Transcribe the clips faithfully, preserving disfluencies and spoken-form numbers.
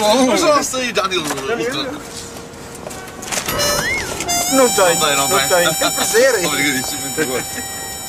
bom. Mas já sei, Daniel. Não tem, Não tem, não não tem. tem. Tem prazer. Obrigadíssimo, muito gosto.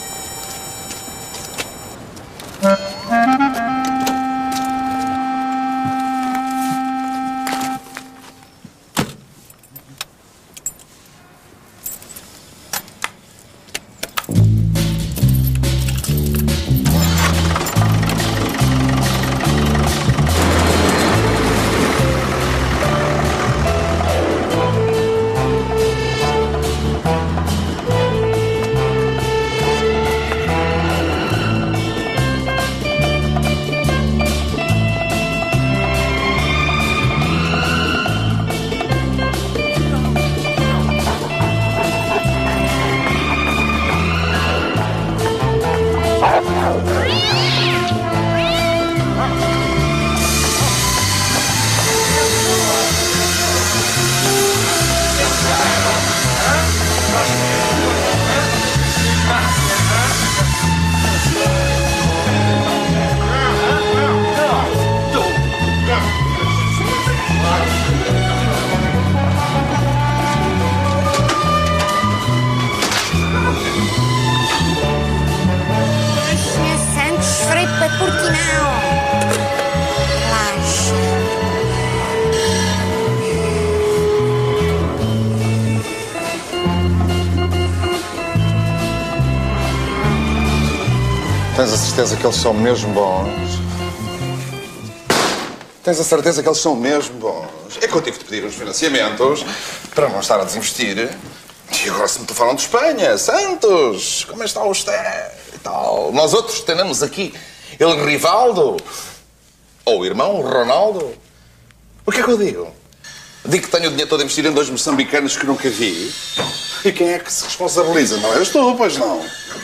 Tens a certeza que eles são mesmo bons? Tens a certeza que eles são mesmo bons? É que eu tive de pedir uns financiamentos para não estar a desinvestir. E agora se me falam de Espanha, Santos, como está o Esté e tal. Nós outros temos aqui ele Rivaldo, ou o irmão Ronaldo. O que é que eu digo? Digo que tenho o dinheiro todo a investir em dois moçambicanos que nunca vi. E quem é que se responsabiliza? Não eras tu, pois não?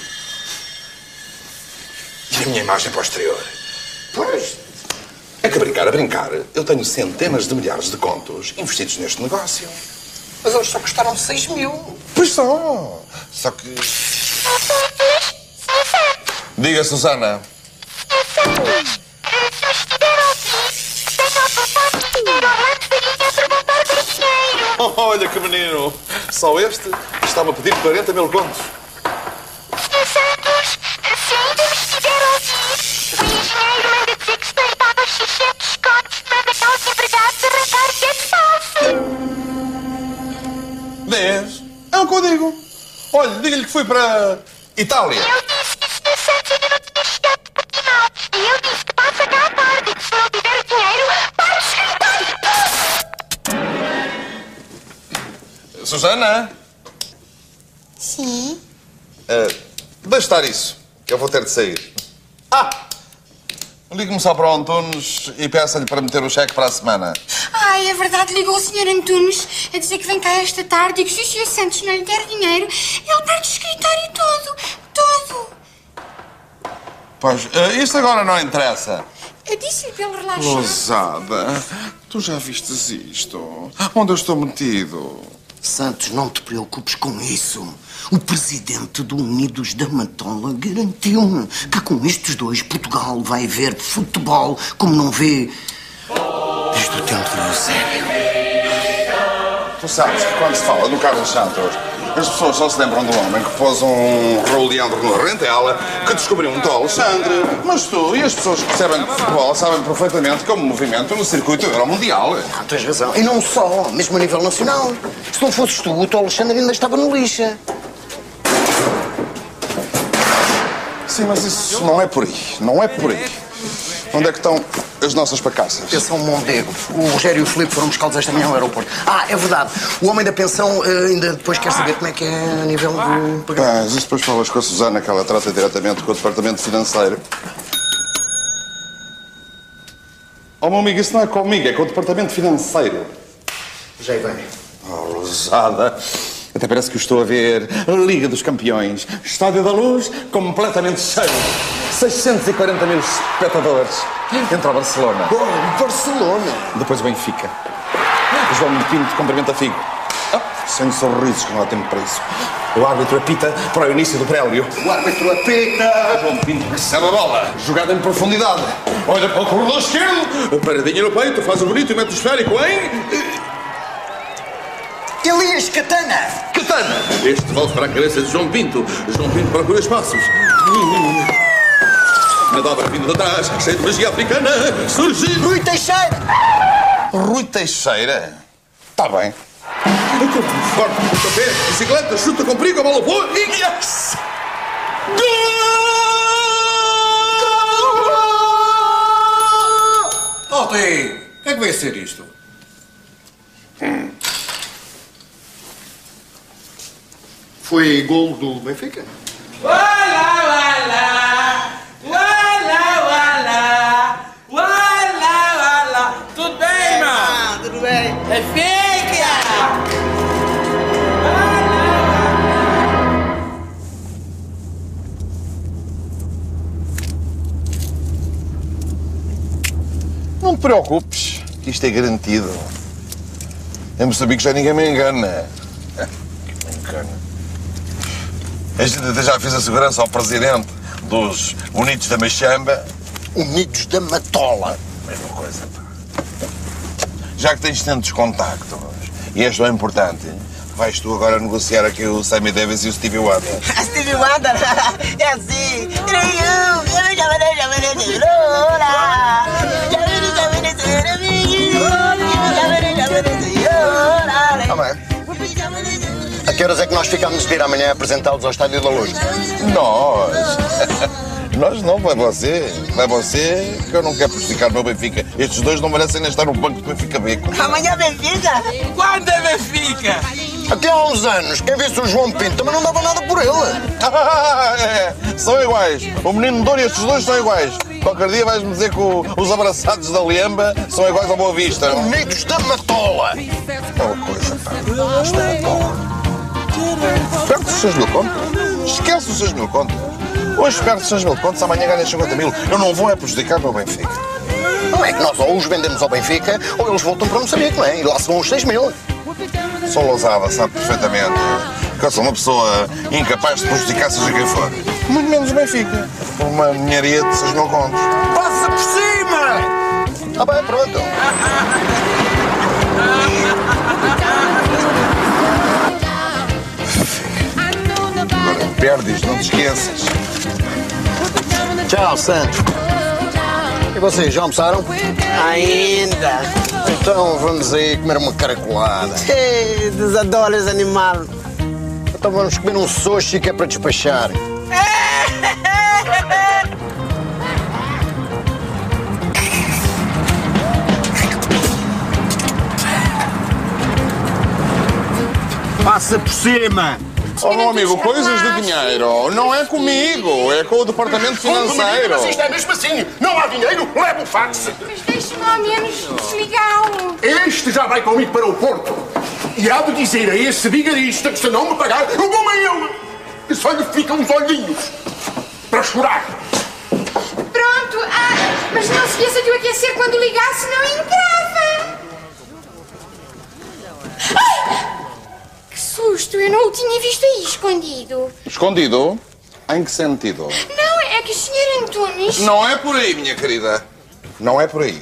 E a minha imagem posterior? Pois, é que brincar a brincar, eu tenho centenas de milhares de contos investidos neste negócio. Mas eles só custaram seis mil. Pois só. Só que... Diga, Susana. Olha que menino. Só este estava a pedir quarenta mil contos. Santos, se ainda me estiver a ouvir, o engenheiro manda dizer que está a pagar xixi de descontos para aqueles empregados arrancar desse falso. Dez. É o que eu digo. Olha, diga-lhe que fui para Itália. Eu disse que o senhor Santos ainda não tinha chegado de Portimão. E eu disse que passa cá à tarde e que se não tiver o dinheiro, para o escritório. Susana? Sim? Uh, deixa estar isso, que eu vou ter de sair. Ah! Ligue-me só para o Antunes e peça-lhe para meter o cheque para a semana. Ai, é verdade, ligou o senhor Antunes a dizer que vem cá esta tarde e que se o senhor Santos não lhe der dinheiro, ele perde o escritório todo, todo. Pois, uh, isto agora não interessa. Eu disse-lhe para ele relaxar. Lousada, tu já vistes isto? Onde eu estou metido? Santos, não te preocupes com isso. O presidente do Unidos da Matola garantiu-me que com estes dois Portugal vai ver futebol como não vê desde o tempo do Eusébio. Tu sabes que quando se fala do Carlos Santos, as pessoas só se lembram do homem que pôs um roleandro no Rentela, que descobriu um tal Alexandre. Mas tu e as pessoas que percebem de futebol sabem perfeitamente que é um movimento no circuito euromundial. Ah, tens razão. E não só, mesmo a nível nacional. Se não fosses tu, o teu Alexandre ainda estava no lixa. Sim, mas isso não é por aí. Não é por aí. Onde é que estão as nossas pacaças? Esse é um Mondego. O Rogério e o Filipe foram buscá-los esta manhã ao aeroporto. Ah, é verdade. O homem da pensão uh, ainda depois quer saber como é que é a nível do pagamento. Mas isso depois falas com a Susana, que ela trata diretamente com o departamento financeiro. Oh, meu amigo, isso não é comigo, é com o departamento financeiro. Já vem. Oh, Rosada. Até parece que o estou a ver. Liga dos Campeões. Estádio da Luz completamente cheio. seiscentos e quarenta mil espectadores. Entra o Barcelona. Oh, Barcelona. Depois o Benfica. O João Pinto cumprimenta Figo. Sem sorrisos, que não há tempo para isso. O árbitro apita para o início do prélio. O árbitro apita. João Pinto recebe a bola, jogada em profundidade. Olha para o corredor esquerdo, paradinha no peito, faz o bonito e mete o esférico em... Elias Catana. Catana! Este volta para a cabeça de João Pinto. João Pinto procura espaços. Na dobra vindo de trás, cheio de magia africana, surge... Rui Teixeira. Rui Teixeira? Está bem. Corta, pontapé, bicicleta, chuta com perigo, a bola boa e... Yes! Gol! Volta aí! O que é que vai ser isto? Hum. Foi gol do Benfica? Uala, uala! Uala, uala! Uala, uala! Tudo bem, irmão? Ah, tudo bem. Benfica! Não te preocupes, que isto é garantido. Em Moçambique já ninguém me engana. Que me engana. A gente até já fez a segurança ao presidente dos Unidos da Machamba. Unidos da Matola. Mesma coisa, pá. Já que tens tantos contactos, e és tão importante, vais tu agora negociar aqui o Sammy Davis e o Stevie Wonder. Stevie Wonder? É assim. Tá bem. A que horas é que nós ficamos de ir amanhã apresentá-los ao Estádio da Luz? Nós? Nós não, vai você. Vai você, que eu não quero prejudicar o meu Benfica. Estes dois não merecem nem estar no banco do Benfica B. Amanhã Benfica? Quando é Benfica? Até há uns anos, quem visse o João Pinto também não dava nada por ele. Ah, é, são iguais. O menino Dor e estes dois são iguais. Qualquer dia vais-me dizer que o, os abraçados da Liamba são iguais ao Boa Vista. Unidos da Matola. É uma coisa, pá. Isto é Matola. Perde os seis mil contos. Esquece os seis mil contos. Hoje perde seis mil contos, amanhã ganha cinquenta mil. Eu não vou é prejudicar o meu Benfica. Não é que nós ou os vendemos ao Benfica ou eles voltam para Moçambique, não é? E lá se vão os seis mil. Sou Lousada, sabe perfeitamente que eu sou uma pessoa incapaz de prejudicar seja quem for. Muito menos o Benfica. Por uma ninharia de seis mil contos. Passa por cima! Ah bem, pronto. Agora perdes, não te esqueças. Tchau, Santos. E vocês, já almoçaram? Ainda. Então vamos aí comer uma caracolada. Ei, desadoro esse animal. Então vamos comer um sushi que é para despachar. Passa por cima! Oh, meu amigo, coisas de dinheiro não é comigo, é com o departamento financeiro. Mas isto é mesmo assim. Não há dinheiro, leva o fax. Mas deixe-me ao menos desligá-lo. Este já vai comigo para o Porto. E há de dizer a esse vigarista que se não me pagar, eu vou a ele. Que só lhe ficam os olhinhos para chorar. Pronto, ah, mas não se esqueça de o aquecer quando ligar, senão encrava. Ai! Que susto, eu não o tinha visto aí escondido. Escondido? Em que sentido? Não, é que o senhor Antunes... Não é por aí, minha querida. Não é por aí.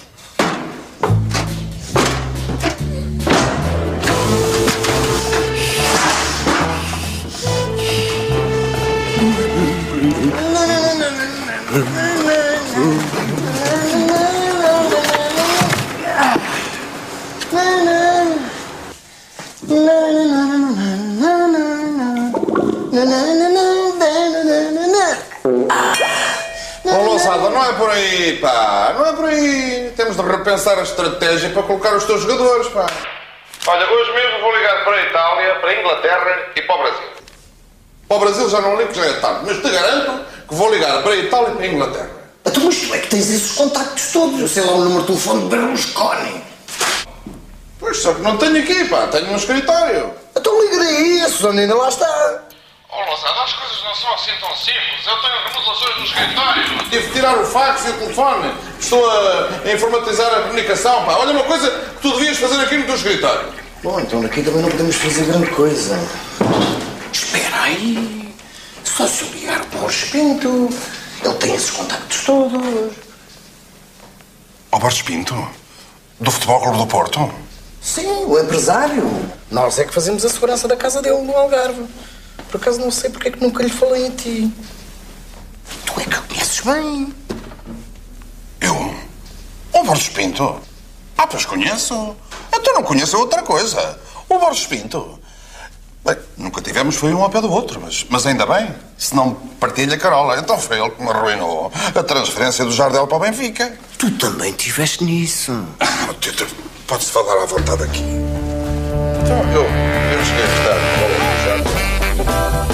Ô, Lousada, não é por aí, pá. Não é por aí. Temos de repensar a estratégia para colocar os teus jogadores, pá. Olha, hoje mesmo vou ligar para a Itália, para a Inglaterra e para o Brasil. Para o Brasil já não ligo, já é tarde. Mas te garanto que vou ligar para a Itália e para a Inglaterra. Então, mas tu é que tens esses contactos todos. Eu sei lá o número de telefone de Berlusconi. Pois, só que não tenho aqui, pá. Tenho no escritório. Então liga aí, a Susana ainda lá está. Oh, Lousada, as coisas não são assim tão simples. Eu tenho remodelações no escritório. Tive de tirar o fax e o telefone. Estou a, a informatizar a comunicação, pá. Olha, uma coisa que tu devias fazer aqui no teu escritório. Bom, então daqui também não podemos fazer grande coisa. Espera aí. Só se eu ligar para o Borges Pinto. Ele tem esses contactos todos. Ao Borges Pinto? Do Futebol Clube do Porto? Sim, o empresário. Nós é que fazemos a segurança da casa dele no Algarve. Por acaso não sei porque é que nunca lhe falei a ti. Tu é que o conheces bem. Eu? O Borges Pinto? Ah, pois conheço. Então não conheço outra coisa. O Borges Pinto. Bem, nunca tivemos foi um ao pé do outro, mas, mas ainda bem. Se não partilha a Carola. Então foi ele que me arruinou a transferência do Jardel para o Benfica. Tu também tiveste nisso. Ah, Tito, pode-se falar à vontade aqui. Então, eu, eu cheguei a estar com o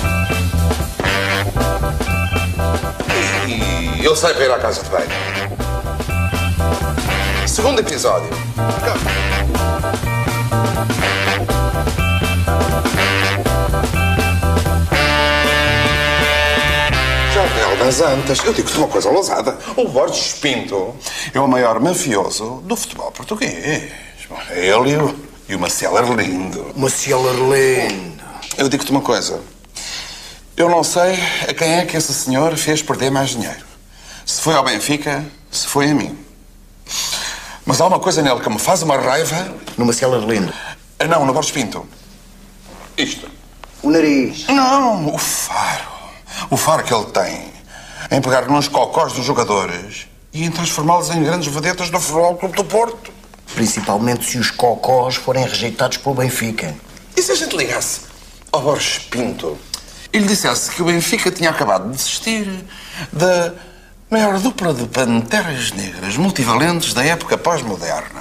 Jardel. E ele sai para ir à casa de banho. Segundo episódio. Cá. Jardel das Antas. Eu digo-te uma coisa lousada. O Borges Pinto é o maior mafioso do futebol português. É ele e o, e o Maciel Arlindo. Maciel Arlindo. Eu digo-te uma coisa. Eu não sei a quem é que esse senhor fez perder mais dinheiro. Se foi ao Benfica, se foi a mim. Mas há uma coisa nele que me faz uma raiva. No Maciel Arlindo. Ah, não, no Borges Pinto. Isto. O nariz. Não, o faro. O faro que ele tem em pegar nos cocós dos jogadores e em transformá-los em grandes vedetas do Futebol Clube do Porto. Principalmente se os cocós forem rejeitados pelo Benfica. E se a gente ligasse ao Borges Pinto e lhe dissesse que o Benfica tinha acabado de desistir da maior dupla de panteras negras multivalentes da época pós-moderna?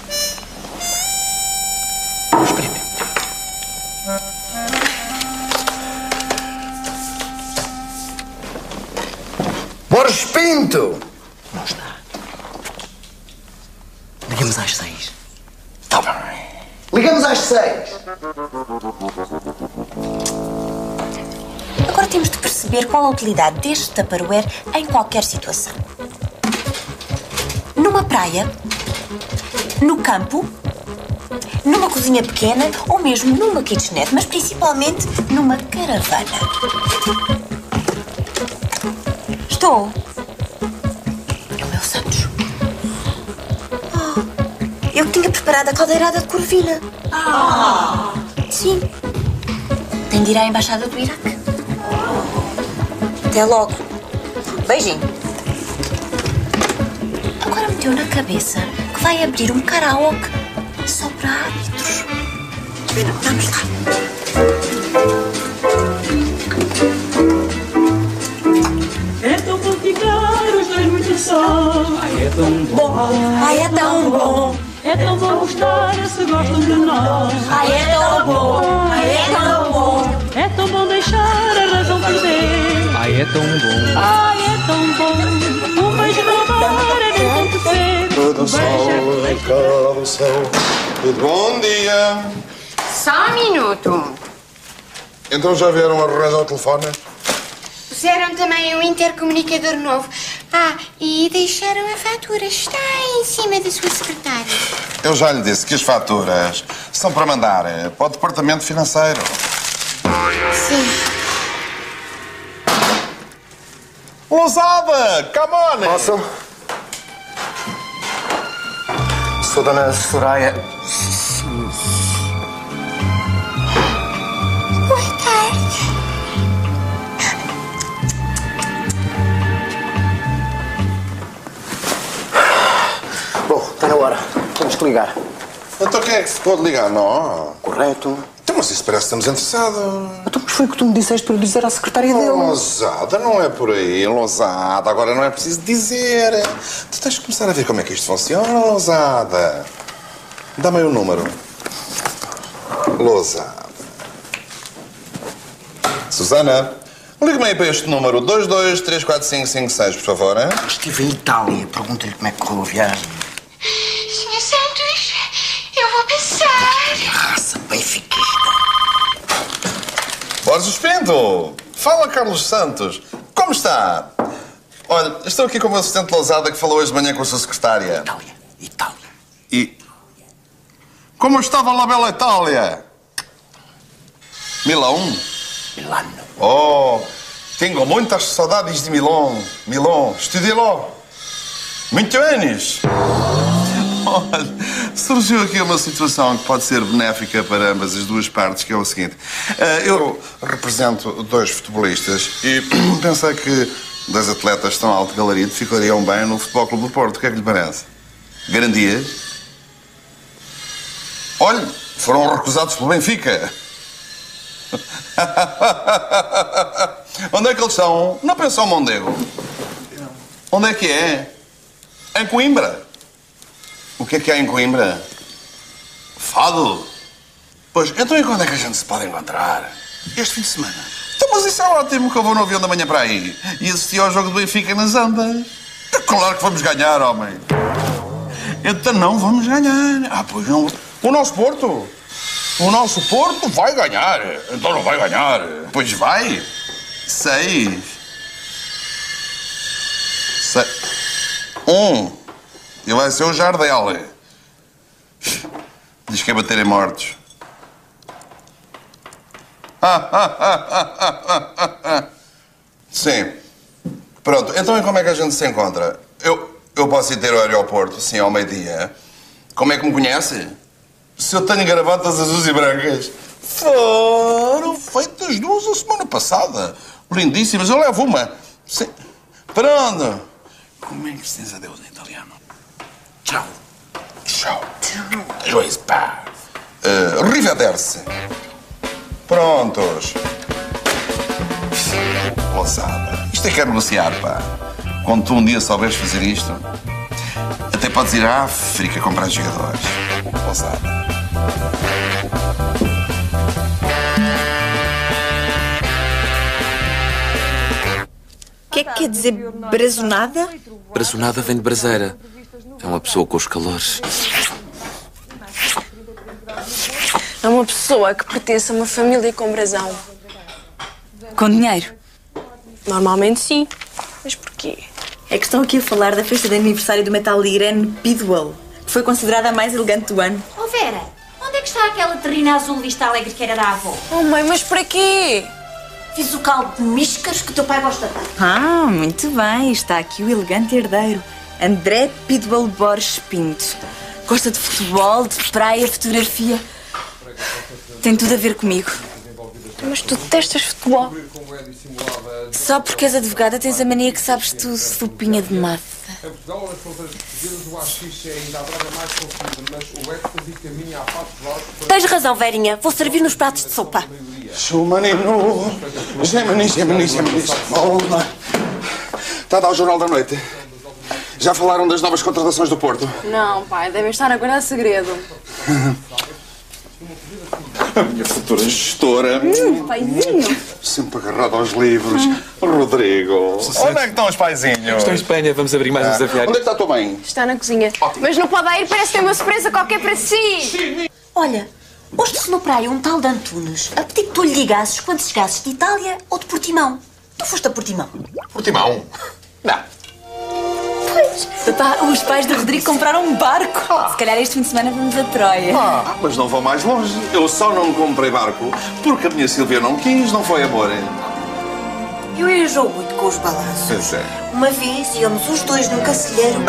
Experimenta. Borges Pinto! Não está. Ligamos às seis. Está bem. Ligamos às seis. Agora temos de perceber qual a utilidade deste Tupperware em qualquer situação. Numa praia, no campo, numa cozinha pequena ou mesmo numa kitchenette, mas principalmente numa caravana. Estou. É o meu Santos. Oh, eu que tinha preparado a caldeirada de Corvina. Ah! Sim. Tenho de ir à Embaixada do Iraque. Até logo. Beijinho. Agora meteu na cabeça que vai abrir um karaoke só para árbitros. Vamos lá. É tão bom ficar os dois muito só. Ai, é tão bom. Ai, é tão bom. É tão bom gostar se gostam de nós. Ai, é tão bom. Ai, é tão bom. É tão bom deixar a razão perder. Ai, é tão bom. Ai, é tão bom. Um beijo no mar é nem tanto cedo. Todo sol em cara do céu. Tudo bom dia. Só um minuto. Então já vieram arranjar o telefone? Puseram também um intercomunicador novo. Ah, e deixaram a fatura. Está em cima da sua secretária. Eu já lhe disse que as faturas são para mandar para o departamento financeiro. Sim. Lousada, come on! Posso? Sou Dona Soraya. Boa tarde. Bom, está na hora. Temos que ligar. Então quem é que se pode ligar? Não. Correto. Então, mas isso parece que estamos interessados. Então, mas foi o que tu me disseste para eu dizer à secretária dele. Lousada, não é por aí, Lousada. Agora não é preciso dizer. Tu tens de começar a ver como é que isto funciona, Lousada. Dá-me aí o número. Lousada. Susana, liga-me aí para este número. dois dois três quatro cinco cinco seis, por favor, hein? Estive em Itália. Pergunta-lhe como é que correu a viagem. senhor Santos, eu vou passar. E a raça benfiquista. Borges Pinto! Fala, Carlos Santos. Como está? Olha, estou aqui com o meu assistente Lousada que falou hoje de manhã com a sua secretária. Itália. Itália. E... Como estava la bella Itália? Milão? Milano. Oh, tenho muitas saudades de Milão. Milão, estudei lá. Muito anos. Olha, surgiu aqui uma situação que pode ser benéfica para ambas as duas partes, que é o seguinte. Eu represento dois futebolistas e pensei que dois atletas tão alto galarito ficariam bem no Futebol Clube do Porto. O que é que lhe parece? Garantias? Olha, foram recusados pelo Benfica. Onde é que eles estão? Na Pensão Mondego. Onde é que é? Em Coimbra. O que é que há em Coimbra? Fado? Pois, então e quando é que a gente se pode encontrar? Este fim de semana. Então, mas isso é ótimo, que eu vou no avião da manhã para aí e assistir ao jogo do Benfica nas Andas. Claro que vamos ganhar, homem. Então não vamos ganhar. Ah, pois não. O nosso Porto? O nosso Porto vai ganhar. Então não vai ganhar. Pois vai. Seis. Seis. Um. E vai ser o Jardel. Diz que é bater em mortos. Sim. Pronto. Então e como é que a gente se encontra? Eu, eu posso ir ter ao aeroporto, sim, ao meio-dia. Como é que me conhece? Se eu tenho gravatas azuis e brancas. Foram feitas duas a semana passada. Lindíssimas. Eu levo uma. Sim. Pronto. Como é que se diz adeus em italiano? Tchau. Tchau. Joyce pá. Uh, Rivederci. Prontos. Moçada. Isto é que é negociar, pá. Quando tu um dia souberes fazer isto, até podes ir à África comprar jogadores. Moçada. O que é que quer dizer brazonada? Brazonada vem de braseira. É uma pessoa com os calores. É uma pessoa que pertence a uma família com brasão. Com dinheiro? Normalmente sim. Mas porquê? É que estão aqui a falar da festa de aniversário do metal Irene Bidwell, que foi considerada a mais elegante do ano. Oh Vera, onde é que está aquela terrina azul vista alegre que era da avó? Oh mãe, mas para quê? Fiz o caldo de míscaros que o teu pai gosta tanto. Ah, muito bem. Está aqui o elegante herdeiro, André Bidwell Borges Pinto. Gosta de futebol, de praia, fotografia. Tem tudo a ver comigo. Mas tu detestas futebol. Só porque és advogada tens a mania que sabes tudo, lupinha de massa. Em Portugal, nas fronteiras portuguesas, o haxixe é ainda a droga mais consumida, mas o êxtase caminha a passos largos. Tens razão, Verinha. Vou servir nos pratos de sopa. Chumanino, gemini, gemini, gemini. Olá. Está a dar o Jornal da Noite. Já falaram das novas contratações do Porto? Não, pai, devem estar a guardar segredo. A minha futura gestora. Hum, paizinho. Sempre agarrado aos livros. Hum. Rodrigo. Onde é que estão os paizinhos? Estou em Espanha, vamos abrir mais ah. uns desafiantes. Onde é que está a tua mãe? Está na cozinha. Ótimo. Mas não pode ir, parece que tem uma surpresa qualquer para si. Olha, hoje-se no praia um tal de Antunes a pedir que tu lhe ligasses quando chegasses de Itália ou de Portimão. Tu foste a Portimão? Portimão? Não. Pois. Papá, os pais do Rodrigo compraram um barco. Ah. Se calhar este fim de semana vamos a Troia. Ah, mas não vou mais longe. Eu só não comprei barco porque a minha Silvia não quis, não foi amor. Eu enjoo muito com os balanços. Pois é. Uma vez íamos os dois num cacilheiro.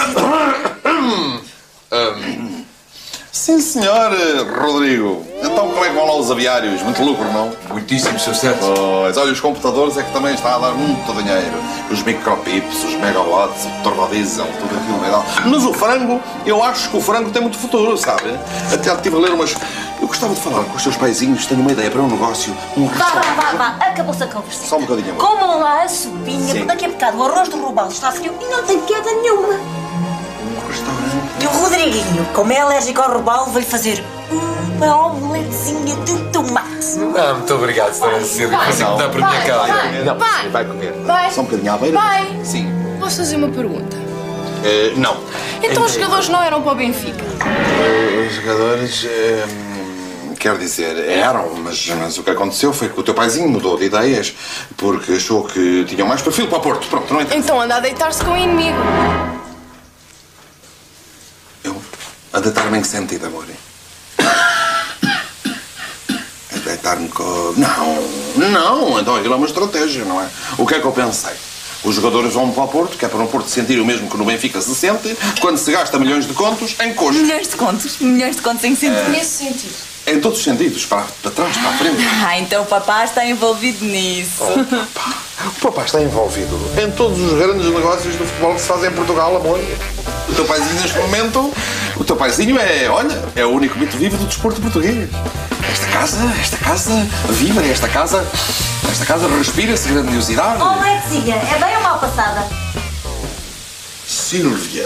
um, sim, senhor, Rodrigo. Então como é que vão lá os aviários? Muito lucro, não? Muitíssimo sucesso. Pois, olha, os computadores é que também está a dar muito dinheiro. Os micropips, os megawatts, o turbodiesel, tudo aquilo legal. Mas o frango, eu acho que o frango tem muito futuro, sabe? Até estive a ler umas... Eu gostava de falar com os seus paizinhos, tenho uma ideia para um negócio, um Vá, vá, vá, vá, acabou-se a conversa. Só um bocadinho, amor. Comam lá a sopinha, porque daqui a bocado o arroz do robalo está frio e não tem piada nenhuma. Um restaurante. E o Rodriguinho, como é alérgico ao robalo, veio fazer uma omeletezinha de tomate. Ah, muito obrigado, senhora Cecília. Você me dá por minha causa. Não, Vai. vai comer. Vai. Só um bocadinho à beira. Vai. Sim. Posso fazer uma pergunta? Uh, não. Então os jogadores não eram para o Benfica? Uh, os jogadores... Uh, quer dizer, eram, mas, mas o que aconteceu foi que o teu paizinho mudou de ideias porque achou que tinham mais perfil para o Porto. Pronto, não interessa. Então anda a deitar-se com o inimigo. Eu? A deitar-me em que sentido, amor? deitar-me com... Não, não, então aquilo é uma estratégia, não é? O que é que eu pensei? Os jogadores vão para o Porto, que é para o Porto sentir o mesmo que no Benfica se sente, quando se gasta milhões de contos em coxos. Milhões de contos? Milhões de contos em sentido? É. Nesse sentido. Em todos os sentidos, para, para trás, para a frente. Ah, então o papá está envolvido nisso. Oh, papá. O papá está envolvido em todos os grandes negócios do futebol que se fazem em Portugal, amor. O teu paizinho, neste momento, o teu paizinho é, olha, é o único mito vivo do desporto português. Esta casa, esta casa vibra, esta casa, esta casa respira-se grandiosidade. Oh, Letzia, é bem ou mal passada? Sílvia.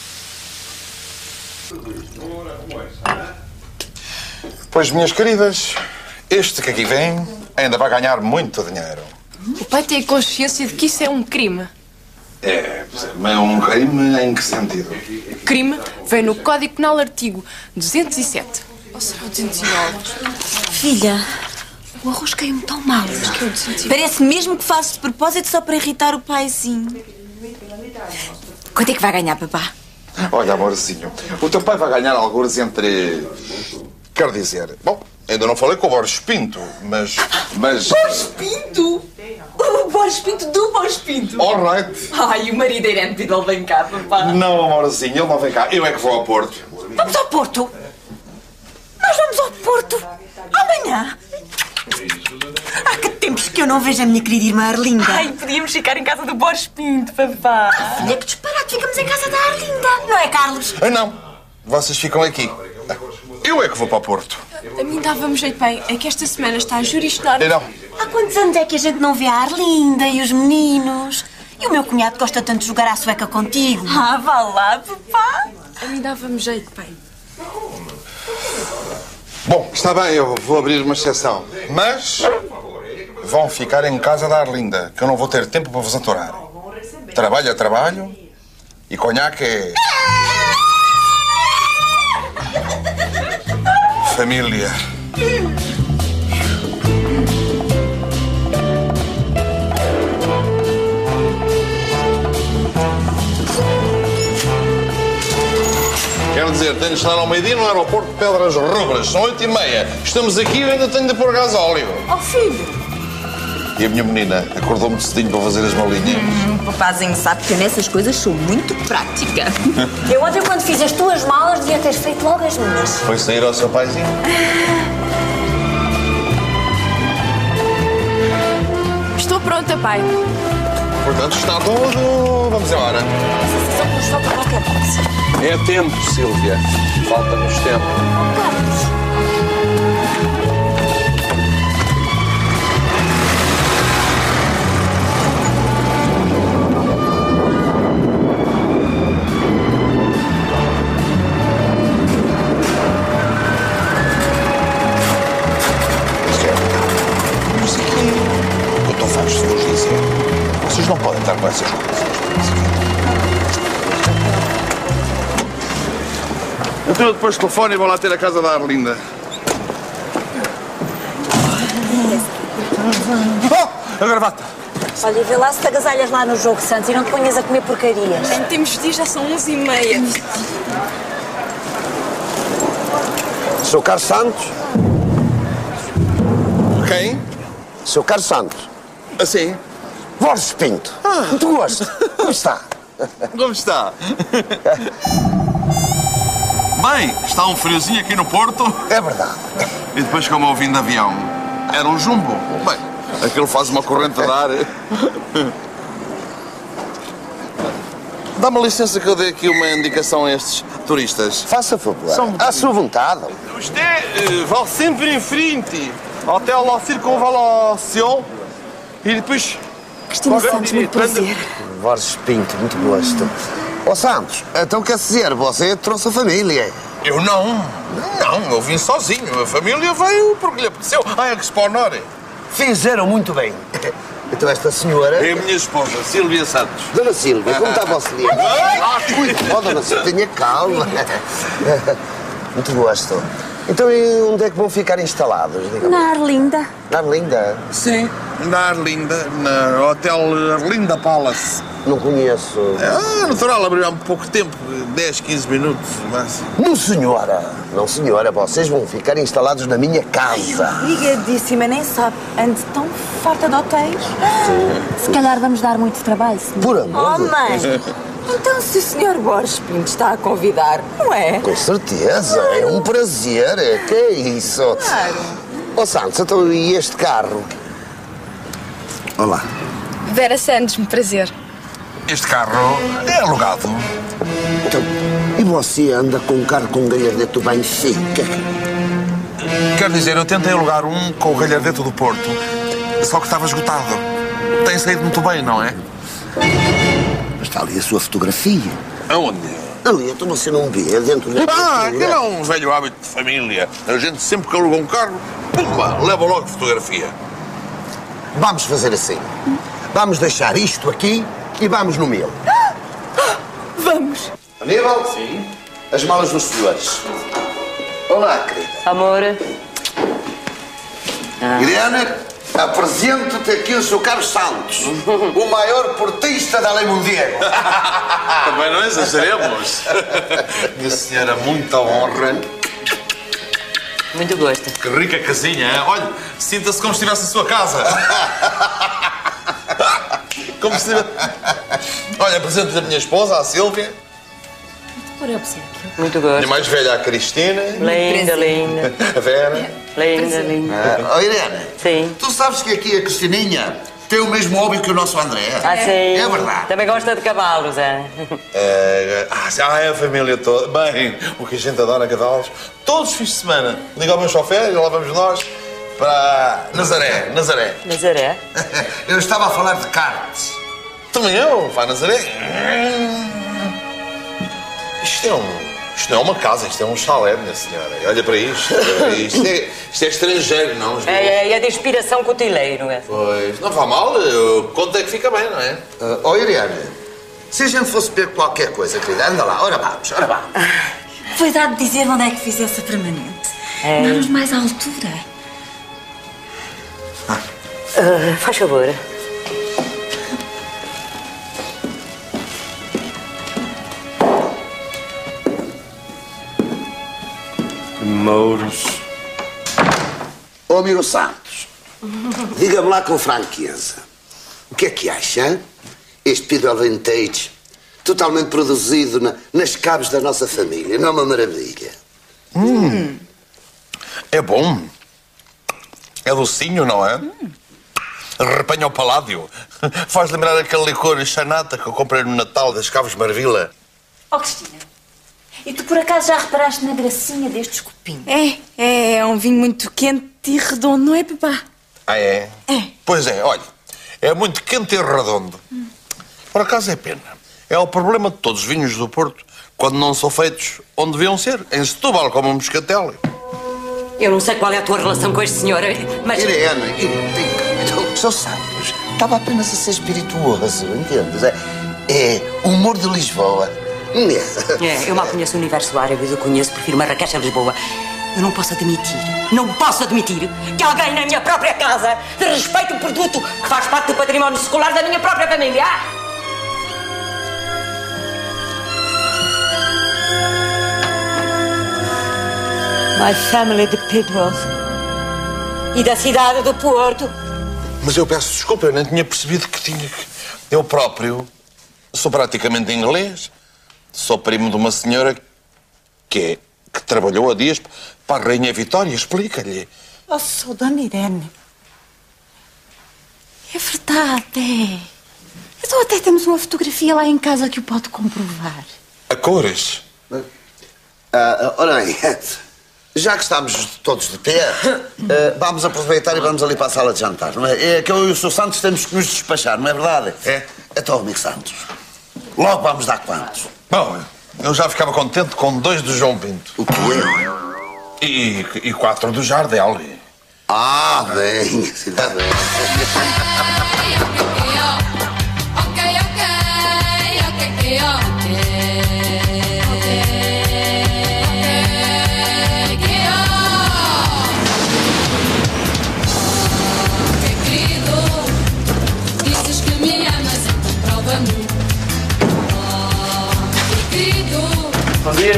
Pois, minhas queridas, este que aqui vem ainda vai ganhar muito dinheiro. O pai tem consciência de que isso é um crime. É, mas é um crime em que sentido? Crime vem no Código Penal artigo duzentos e sete. Ou será o duzentos e nove? Filha, o arroz caiu-me tão mal. Acho que é o duzentos e nove. Parece mesmo que fazes de propósito só para irritar o paizinho. Quanto é que vai ganhar, papá? Olha, amorzinho, o teu pai vai ganhar alguns entre... Quero dizer, bom, ainda não falei com o Borges Pinto, mas... mas... Borges Pinto? O Borges Pinto do Borges Pinto? All right. Ai, o marido Irene Pidal vem cá, papá. Não, amorzinho, ele não vem cá. Eu é que vou ao Porto. Vamos ao Porto? Nós vamos ao Porto amanhã. Há que tempos que eu não vejo a minha querida irmã Arlinda. Ai, podíamos ficar em casa do Borges Pinto, papá. Filha, que disparate, ficamos em casa da Arlinda. Não é, Carlos? Ah, não. Vocês ficam aqui. Eu é que vou para o Porto. A mim dava-me jeito, pai. É que esta semana está a juristar. Eu não. Há quantos anos é que a gente não vê a Arlinda e os meninos? E o meu cunhado gosta tanto de jogar à sueca contigo. Ah, vá lá, papá. A mim dava-me jeito, pai. Bom, está bem, eu vou abrir uma exceção. Mas vão ficar em casa da Arlinda, que eu não vou ter tempo para vos aturar. Trabalho é trabalho e conhaque é... família. Quero dizer, tenho de estar ao meio-dia no aeroporto de Pedras Rubras. São oito e meia. Estamos aqui e eu ainda tenho de pôr gasóleo. Oh, filho. E a minha menina acordou-me cedinho para fazer as malinhas. Hum, o papazinho sabe que eu nessas coisas sou muito prática. Eu ontem, quando fiz as tuas malas, devia ter feito logo as minhas. Foi sair ao seu paizinho? Estou pronta, pai. Portanto, está tudo. Vamos embora. A sensação que nos falta qualquer coisa. É tempo, Sílvia. Falta-nos tempo. Carlos. Vocês não podem estar com essas coisas. Então eu depois telefone e vou lá ter a casa da Arlinda. Oh! A gravata! Olha, vê lá se te agasalhas lá no jogo, Santos, e não te ponhas a comer porcarias. Em tempos dias já são onze e meia. Seu Carlos Santos? Quem? Seu Carlos Santos. Assim? Borges Pinto. Ah. Muito gosto. Como está? Como está? Bem, está um friozinho aqui no Porto. É verdade. E depois, como eu vim de avião, era um jumbo. Bem, aquilo faz uma corrente de ar. Dá-me licença que eu dê aqui uma indicação a estes turistas. Faça favor. São... À sua vontade. Você uh, vai sempre em frente até a circunvalação e depois... Cristina Santos, muito prazer. Borges Pinto, muito gosto. Ó oh, Santos, então quer dizer, você trouxe a família? Eu não. Não, eu vim sozinho. A família veio porque lhe apeteceu. Ah, é que se pode honrar. Fizeram muito bem. Então esta senhora... É a minha esposa, Sílvia Santos. Dona Sílvia, como está você? Ah, cuide. Oh, dona Sílvia, tenha calma. Muito gosto. Então, e onde é que vão ficar instalados? Digamos? Na Arlinda. Na Arlinda? Sim, na Arlinda, no Hotel Arlinda Palace. Não conheço. Ah, natural, abriu há pouco tempo, dez, quinze minutos, máximo. Não, senhora. Não, senhora, vocês vão ficar instalados na minha casa. Obrigadíssima, nem sabe. Ando tão farta de hotéis. Se calhar vamos dar muito trabalho, senhor. Por amor Oh, de mãe! Deus. Então, se o senhor Borges Pinto está a convidar, não é? Com certeza, é um prazer. Que é isso? Claro. Ó Santos, então e este carro? Olá. Vera Santos, um prazer. Este carro é alugado. Então, e você anda com um carro com um galhardete do Benfica? Quero dizer, eu tentei alugar um com o galhardete do Porto, só que estava esgotado. Tem saído muito bem, não é? Está ali a sua fotografia. Aonde? Ali, então você não vê dentro da Ah, aquilo é um velho hábito de família. A gente sempre que aluga um carro, pumba, leva logo fotografia. Vamos fazer assim. Vamos deixar isto aqui e vamos no meu. Vamos. Aníbal? Sim. As malas dos senhores. Olá, querida. Amor. Ah. Irene, apresento-te aqui o seu Carlos Santos, o maior portista da Lei Mundial. Também não exageremos. Minha senhora, muita honra. Muito gosto. Que rica casinha, hein? Olha, sinta-se como se estivesse em sua casa. Como se tivesse... Olha, apresento-lhe a minha esposa, a Sílvia. Por obsequio. Muito gosto. Minha mais velha, a Cristina. Linda, linda. A Vera. Linda, linda. Ah, oh, Irene. Sim. Tu sabes que aqui a Cristininha tem o mesmo hobby que o nosso André? Ah, sim. É verdade. Também gosta de cavalos, é? É, ah, é a família toda. Bem, o que a gente adora cavalos. Todos os fins de semana. Liga ao meu chofer e lá vamos nós para Nazaré. Nazaré. Nazaré? Eu estava a falar de karts. Também eu, vai Nazaré. Isto é um... Isto não é uma casa, isto é um chalé, minha senhora. Olha para isto. Isto é, isto é estrangeiro, não? É, é, é de inspiração cotileiro, é? Pois, não vá mal. Eu conto é que fica bem, não é? Uh, oh, Irene, se a gente fosse ver qualquer coisa, querida, anda lá, ora vamos, ora vamos. Foi dado dizer onde é que fizesse a permanente. É. Dá-nos mais à altura. Ah. Uh, faz favor. Mouros. Ô, amigo Santos, diga-me lá com franqueza, o que é que acha, hein? Este Pedro Vintage, totalmente produzido na, nas caves da nossa família, não é uma maravilha? Hum. É bom. É docinho, não é? Hum. Repanha o paládio. Faz lembrar aquele licor chanata que eu comprei no Natal das Caves Marvila. Oh, Cristina, e tu por acaso já reparaste na gracinha destes copinhos? É, é, é um vinho muito quente e redondo, não é, papá? Ah, é? É. Pois é, olha, é muito quente e redondo. Hum. Por acaso é pena. É o problema de todos os vinhos do Porto, quando não são feitos onde deviam ser, em Setúbal, como um moscatel. Eu não sei qual é a tua relação com este senhor, mas... Irene, Irene, o seu Santos estava apenas a ser espirituoso, entendes? É, é humor de Lisboa. É, eu mal conheço o universo árabe, eu conheço, prefiro Marrakech a Lisboa. Eu não posso admitir, não posso admitir que alguém na minha própria casa desrespeite um produto que faz parte do património secular da minha própria família. My family de Pedros e da cidade do Porto. Mas eu peço desculpa, eu nem tinha percebido que tinha que... Eu próprio sou praticamente inglês. Sou primo de uma senhora que, é, que trabalhou há dias para a Rainha Vitória. Explica-lhe. Oh, sou Dona Irene. É verdade, é. Então até temos uma fotografia lá em casa que o pode comprovar. A cores? Ah, ora bem, já que estamos todos de pé, uh, vamos aproveitar e vamos ali para a sala de jantar, não é? É que eu e o senhor Santos temos que nos despachar, não é verdade? É. Então, amigo Santos, logo vamos dar quantos? Bom, eu já ficava contente com dois do João Pinto. O quê? E, e quatro do Jardel. Ah, bem, está bem. Ok, ok, ok, ok.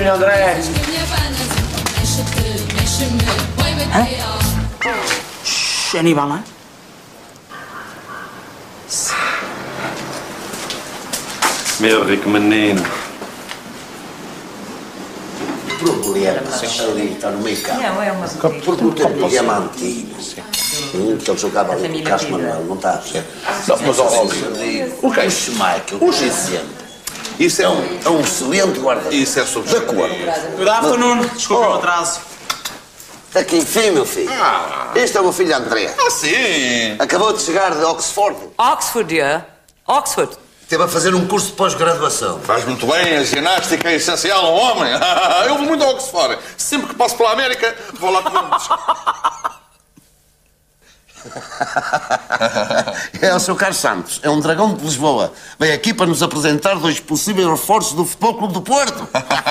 pouquinho, André. Hã? Shhh, Aníbal, hã? Meu rico menino. Problema ali, está no meio campo. Não, é uma Porque não tem diamantino. Hum, que ele jogava ali com o Carlos Manuel, não está a ver? Não, mas, ó, o que é o Schmeichel, o Vicente. Isso é um, é um excelente guarda-redes. Isso é sobre. De acordo. Good afternoon. Desculpa o atraso. Daqui, enfim, meu filho. Ah. Este é o meu filho André. Ah, sim. Acabou de chegar de Oxford. Oxford, yeah. Oxford. Esteve a fazer um curso de pós-graduação. Faz muito bem, a ginástica é essencial ao homem. Eu vou muito a Oxford. Sempre que passo pela América, vou lá comer. É o seu Carlos Santos, é um dragão de Lisboa. Vem aqui para nos apresentar dois possíveis reforços do Futebol Clube do Porto.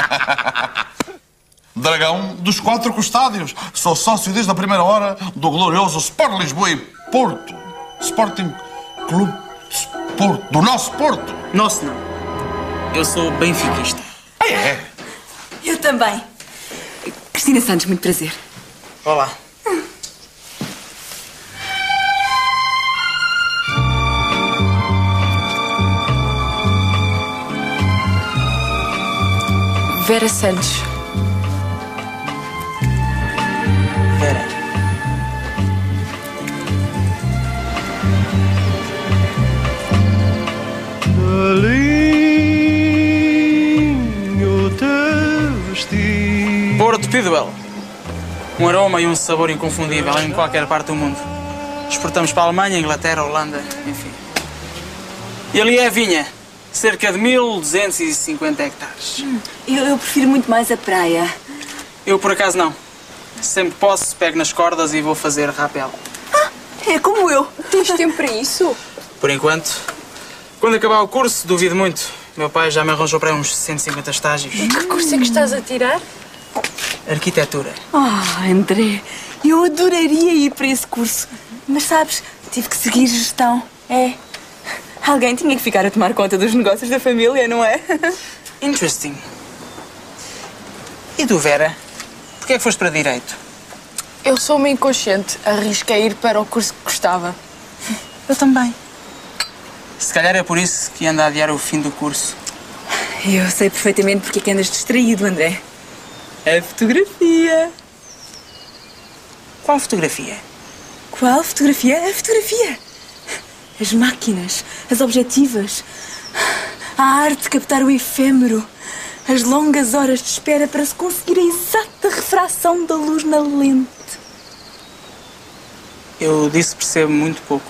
Dragão dos quatro custádios. Sou sócio desde a primeira hora do glorioso Sport Lisboa e Porto. Sporting Clube Porto. Do nosso Porto. Nosso não. Eu sou benfiquista. Ah, é? Eu também. Cristina Santos, muito prazer. Olá. Vera Santos. Vera. Porto Pidwell. Um aroma e um sabor inconfundível em qualquer parte do mundo. Exportamos para a Alemanha, Inglaterra, Holanda, enfim. E ali é a vinha. Cerca de mil duzentos e cinquenta hectares. Hum, eu, eu prefiro muito mais a praia. Eu, por acaso, não. Sempre posso, pego nas cordas e vou fazer rapel. Ah, é como eu. Tens tempo para isso? Por enquanto. Quando acabar o curso, duvido muito. Meu pai já me arranjou para aí uns cento e cinquenta estágios. Que curso é que estás a tirar? Arquitetura. Ah, oh, André, eu adoraria ir para esse curso. Mas sabes, tive que seguir gestão. É. Alguém tinha que ficar a tomar conta dos negócios da família, não é? Interesting. E tu, Vera? Porquê é que foste para Direito? Eu sou uma inconsciente. Arrisquei ir para o curso que gostava. Eu também. Se calhar é por isso que anda a adiar o fim do curso. Eu sei perfeitamente porque é que andas distraído, André. A fotografia. Qual fotografia? Qual fotografia? A fotografia. As máquinas, as objetivas, a arte de captar o efêmero, as longas horas de espera para se conseguir a exata refração da luz na lente. Eu disse que percebo muito pouco.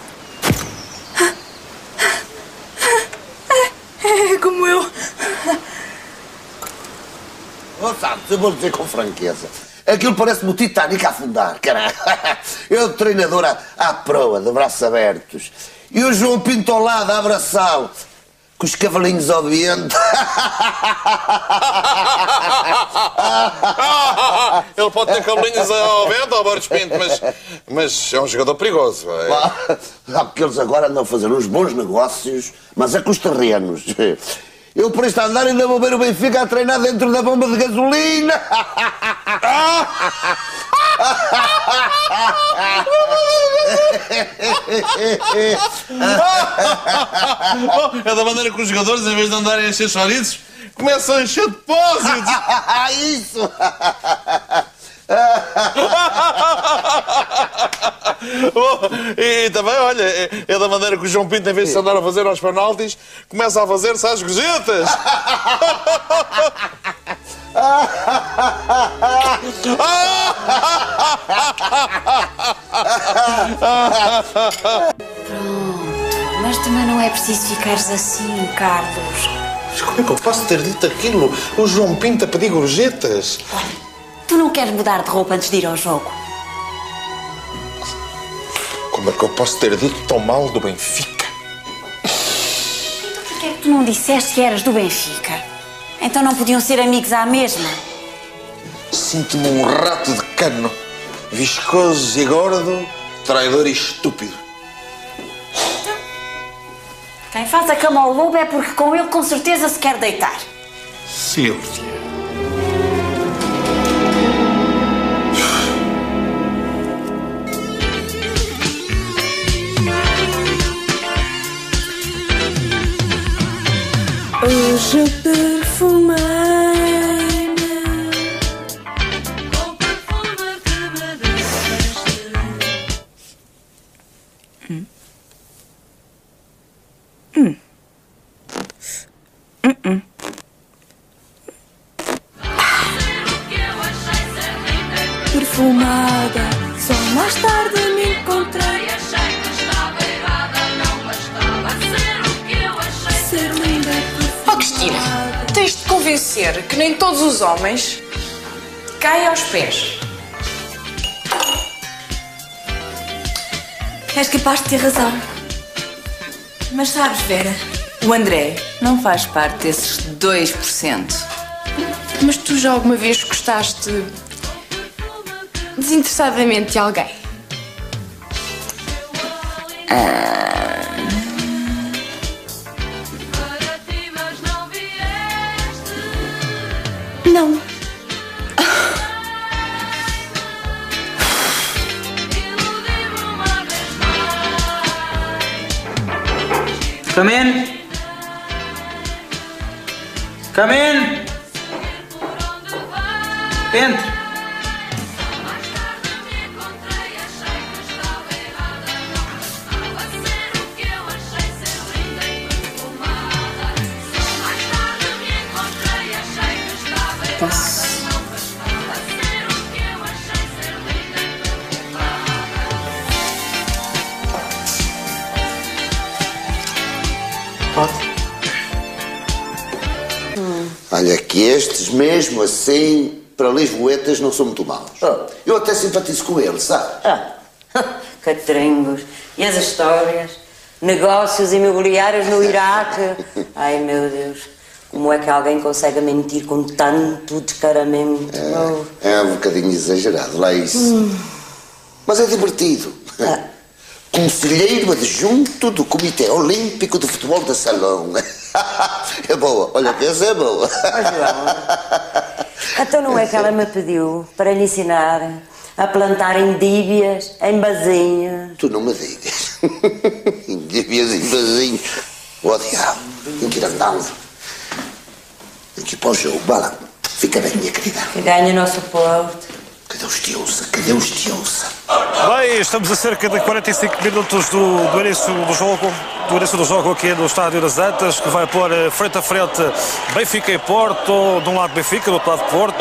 É como eu. Oh, Santos, eu vou dizer com franqueza. Aquilo parece-me o Titanic a afundar, caralho. Eu, treinador à, à proa, de braços abertos. E o João Pinto ao lado a abraçá-lo, com os cavalinhos ao vento. Ele pode ter cavalinhos ao vento, ao Borges Pinto, mas, mas é um jogador perigoso. É? Sabe que eles agora andam a fazer uns bons negócios, mas é com os terrenos. Eu, por este andar, ainda vou ver o Benfica a treinar dentro da bomba de gasolina. É da maneira que os jogadores, em vez de andarem a encher chorizos, começam a encher depósitos. Isso! Oh, e, e também, olha, é, é da maneira que o João Pinto, em vez de andar a fazer aos penaltis, começa a fazer-se às gorjetas. Pronto, mas também não é preciso ficares assim, Carlos. Mas como é que eu posso ter dito aquilo? O João Pinto a pedir gorjetas? Olha, tu não queres mudar de roupa antes de ir ao jogo? Como é que eu posso ter dito tão mal do Benfica? Porquê é que tu não disseste que eras do Benfica? Então não podiam ser amigos à mesma? Sinto-me um rato de cano, viscoso e gordo, traidor e estúpido. Quem faz a cama ao lobo é porque com ele com certeza se quer deitar. Silvia. Hoje eu perfumei-me. Hum. Hum. Hum, hum. Perfumada, só mais tarde me encontrei. Ser linda. Oh, Cristina, tens de convencer que nem todos os homens caem aos pés. És capaz de ter razão. Mas sabes, Vera, o André não faz parte desses dois por cento. Mas tu já alguma vez gostaste desinteressadamente de alguém? Ah. Não. Come in. Come in. Entre. Posso? Pode. Hum. Olha que estes, mesmo assim, para lisboetas não são muito maus. Oh. Eu até simpatizo com eles, sabe? Ah, catringos. E as histórias? Negócios imobiliários no Iraque. Ai, meu Deus. Como é que alguém consegue mentir com tanto descaramento? É, é um bocadinho exagerado, lá isso. Hum. Mas é divertido. Ah. Conselheiro adjunto do Comitê Olímpico de Futebol da Salão. É boa, olha que essa é boa. Então não é que ela me pediu para lhe ensinar a plantar endíbias em vasinhos? Tu não me digas. Endíbias em vasinhos. Oh, diabo, tem que ir andando. Tem que ir para o jogo, vá lá. Fica bem, minha querida. Que ganha o nosso Porto. Cadê os Tiouça? Cadê os Tiouça? Bem, estamos a cerca de quarenta e cinco minutos do, do início do jogo, do início do jogo aqui no Estádio das Antas, que vai pôr frente a frente Benfica e Porto, de um lado Benfica, do outro lado Porto.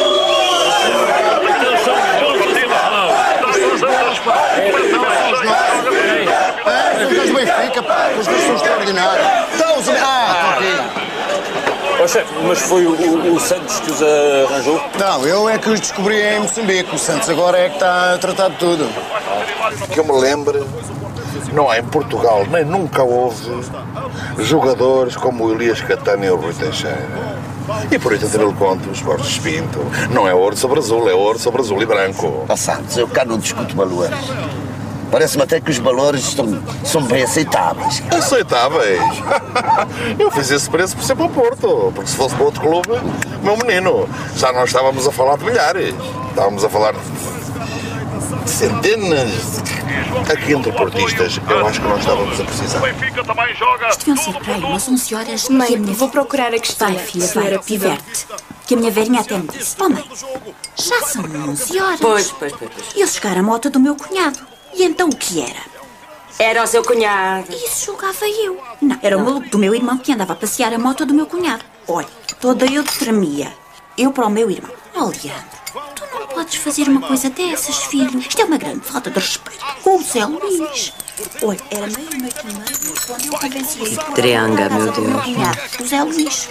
É, os dois Benfica, pá, os dois são extraordinários. Então, os... Ah, aqui. Oh, chefe, mas foi o, o, o Santos que os arranjou? Não, eu é que os descobri em Moçambique. O Santos agora é que está a tratar de tudo. Que eu me lembre, não há em Portugal, nem nunca houve jogadores como o Elias Catani e o Rui Teixeira. E por isso, a ter conta, os Borges Pinto, não é ouro sobre azul, é ouro sobre azul e branco. Ó Santos, eu cá não discuto valores. Parece-me até que os valores estão, são bem aceitáveis. Aceitáveis? Eu fiz esse preço por ser para o Porto, porque se fosse para outro clube, meu menino, já não estávamos a falar de milhares, estávamos a falar de centenas. Aqui entre portistas, eu acho que nós estávamos a precisar. Isto deviam ser para aí umas onze horas. Mãe, que a minha... vou procurar a Cristina. Vai, filha, vai, diverte. Que a minha velhinha até me disse: oh, mãe, já são onze horas. Pois, pois, pois. pois. E eles chegaram à moto do meu cunhado. E então o que era? Era o seu cunhado. Isso julgava eu. Não, era o maluco do meu irmão que andava a passear a moto do meu cunhado. Olha, toda eu tremia. Eu para o meu irmão: oh, Leandro, tu não podes fazer uma coisa dessas, filho. Isto é uma grande falta de respeito com o Zé Luís. Olha, era meio, meio que meio quando eu convenci a ir para Trianga, meu Deus. meu cunhado, o Zé Luís.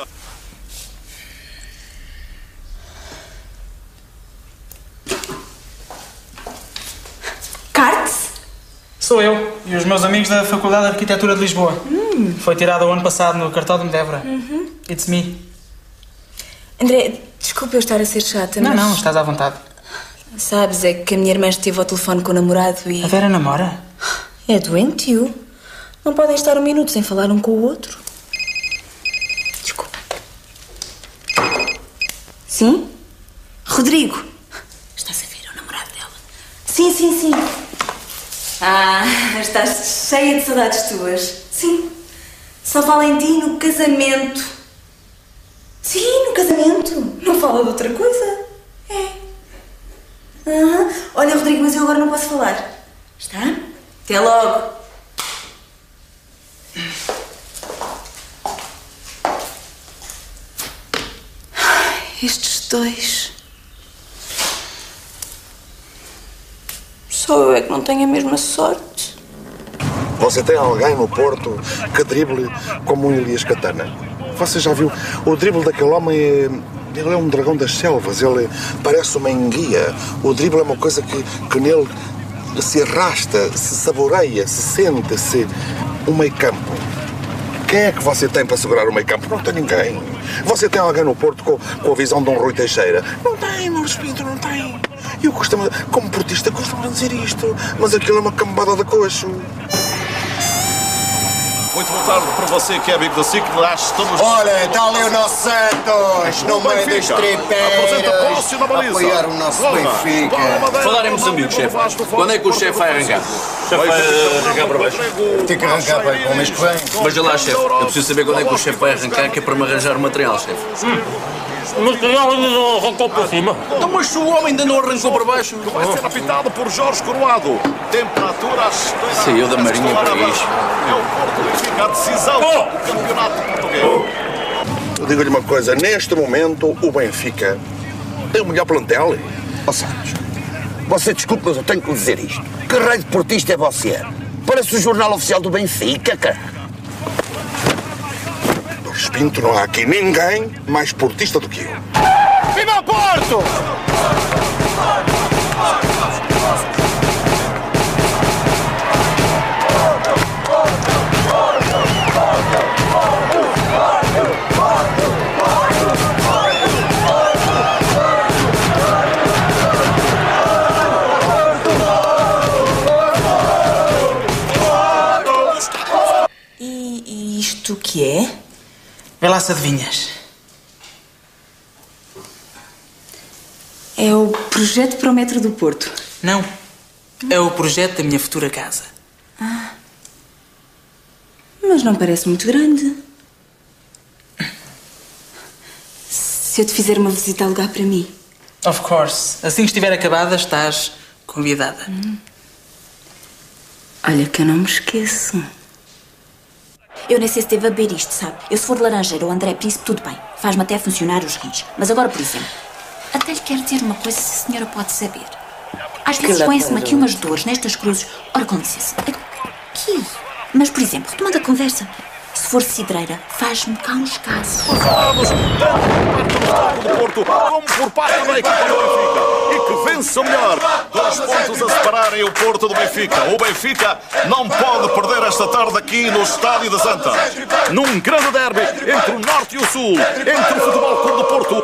Cartes? Sou eu e os meus amigos da Faculdade de Arquitetura de Lisboa. Hum. Foi tirado o ano passado no cartódromo de Évora. Uhum. It's me. André, desculpa eu estar a ser chata, Não, mas... não, estás à vontade. Sabes, é que a minha irmã esteve ao telefone com o namorado e... A Vera namora? É doentio. Não podem estar um minuto sem falar um com o outro. Desculpa. Sim? Rodrigo. Estás a ver o namorado dela? Sim, sim, sim. Ah, estás cheia de saudades tuas. Sim. São Valentino, casamento. Sim, no casamento. Não fala de outra coisa. É. Aham. Olha, Rodrigo, mas eu agora não posso falar. Está? Até logo. Estes dois. Só eu é que não tenho a mesma sorte. Você tem alguém no Porto que drible como um Elias Catana? Você já viu? O drible daquele homem é... Ele é um dragão das selvas, ele parece uma enguia. O drible é uma coisa que, que nele se arrasta, se saboreia, se sente, se... Um meio campo. Quem é que você tem para segurar o meio campo? Não tem ninguém. Você tem alguém no Porto com, com a visão de um Rui Teixeira? Não tem, Mauro Pinto, não tem. Eu costumo, como portista, costumo dizer isto, mas aquilo é uma cambada de coxo. Muito boa tarde para você que é amigo da S I C. Estamos... Olha, está ali o nosso Santos, no meio das tripeiras, apoiar o nosso Benfica. Falar em Moçambique, chefe. Quando é que o chefe vai arrancar? O chefe vai arrancar para baixo. Tem que arrancar para o mês que vem. Veja lá, chefe. Eu preciso saber quando é que o chefe vai arrancar, que é para me arranjar o material, chefe. Hum. O material ainda não arrancou para cima. Então, mas se o homem ainda não arrancou para baixo... Que vai ser apitado por Jorge Coroado. Temperatura às... Saiu da Marinha para isto. É o Porto Benfica, a decisão do campeonato português. Eu digo-lhe uma coisa, neste momento o Benfica tem o melhor plantel. Ó Santos, você desculpe, mas eu tenho que lhe dizer isto. Que raio de portista é você? Parece o jornal oficial do Benfica, cara. Pinto, não há aqui ninguém mais portista do que eu. Viva o Porto! E, e isto o que é? Vê lá se adivinhas. É o projeto para o metro do Porto. Não. É o projeto da minha futura casa. Ah. Mas não parece muito grande. Se eu te fizer uma visita a lugar para mim. Of course. Assim que estiver acabada, estás convidada. Hum. Olha que eu não me esqueço. Eu nem sei se teve a beber isto, sabe? Eu, se for de Laranjeira ou André Príncipe, tudo bem. Faz-me até funcionar os rins. Mas agora, por exemplo, até lhe quero dizer uma coisa, se a senhora pode saber. Às vezes põem-se-me aqui umas dores nestas cruzes. Ora, com licença. Aqui. Mas, por exemplo, retomando a conversa, se for cidreira, faz-me cá uns casos. Passados, tanto por parte do Porto como por parte da equipa do Benfica. E que vence o melhor. Dois pontos a separarem o Porto do Benfica. O Benfica não pode perder esta tarde aqui no Estádio da Santa. Num grande derby entre o Norte e o Sul. Entre o Futebol Clube do Porto.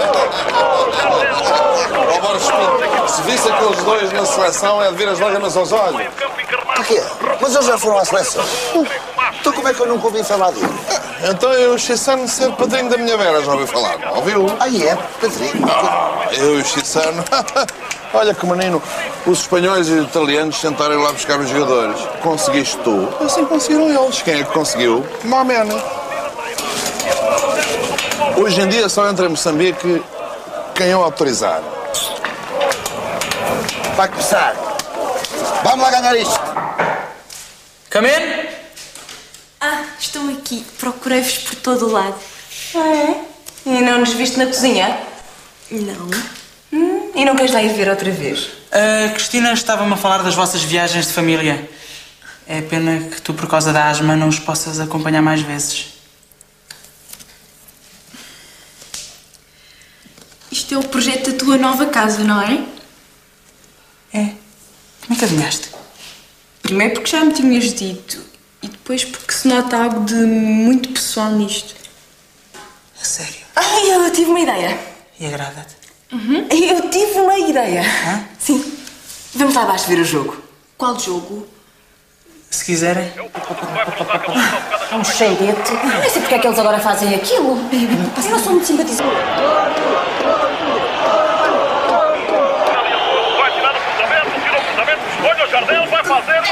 Ó, Mauro Pinto, se visse aqueles dois na seleção é de vir as lágrimas aos olhos. Porquê? Mas eles já foram à seleção. Então como é que eu nunca ouvi falar dele? Então eu e o Chissano ser padrinho da minha Vera, já ouviu falar, não ouviu? Ah, é? Padrinho? Ah, eu e o Chissano. Olha que menino, os espanhóis e os italianos tentaram ir lá buscar os jogadores. Conseguiste tu? Assim conseguiram eles. Quem é que conseguiu? Mamena. Hoje em dia só entra em Moçambique quem o autorizar. Vai começar. Vamos lá ganhar isto. Come in. Ah, estou aqui. Procurei-vos por todo o lado. Ah, é? E não nos viste na cozinha? Não. Hum, e não queres lá ir ver outra vez? A Cristina estava-me a falar das vossas viagens de família. É pena que tu, por causa da asma, não os possas acompanhar mais vezes. Isto é o projeto da tua nova casa, não é? É. Como é que adivinhaste? Primeiro porque já me tinhas dito. E depois porque se nota algo de muito pessoal nisto. A sério? Ai, eu tive uma ideia. E agrada-te? Uhum. Eu tive uma ideia. Hã? Sim. Vamos lá abaixo ver o jogo. Qual jogo? Se quiserem. É um cheirete. Não sei porque é que eles agora fazem aquilo. Eu não sou muito simpatizante. Vai tirar o cruzamento, tira o cruzamento, escolha o Jardel, vai fazer.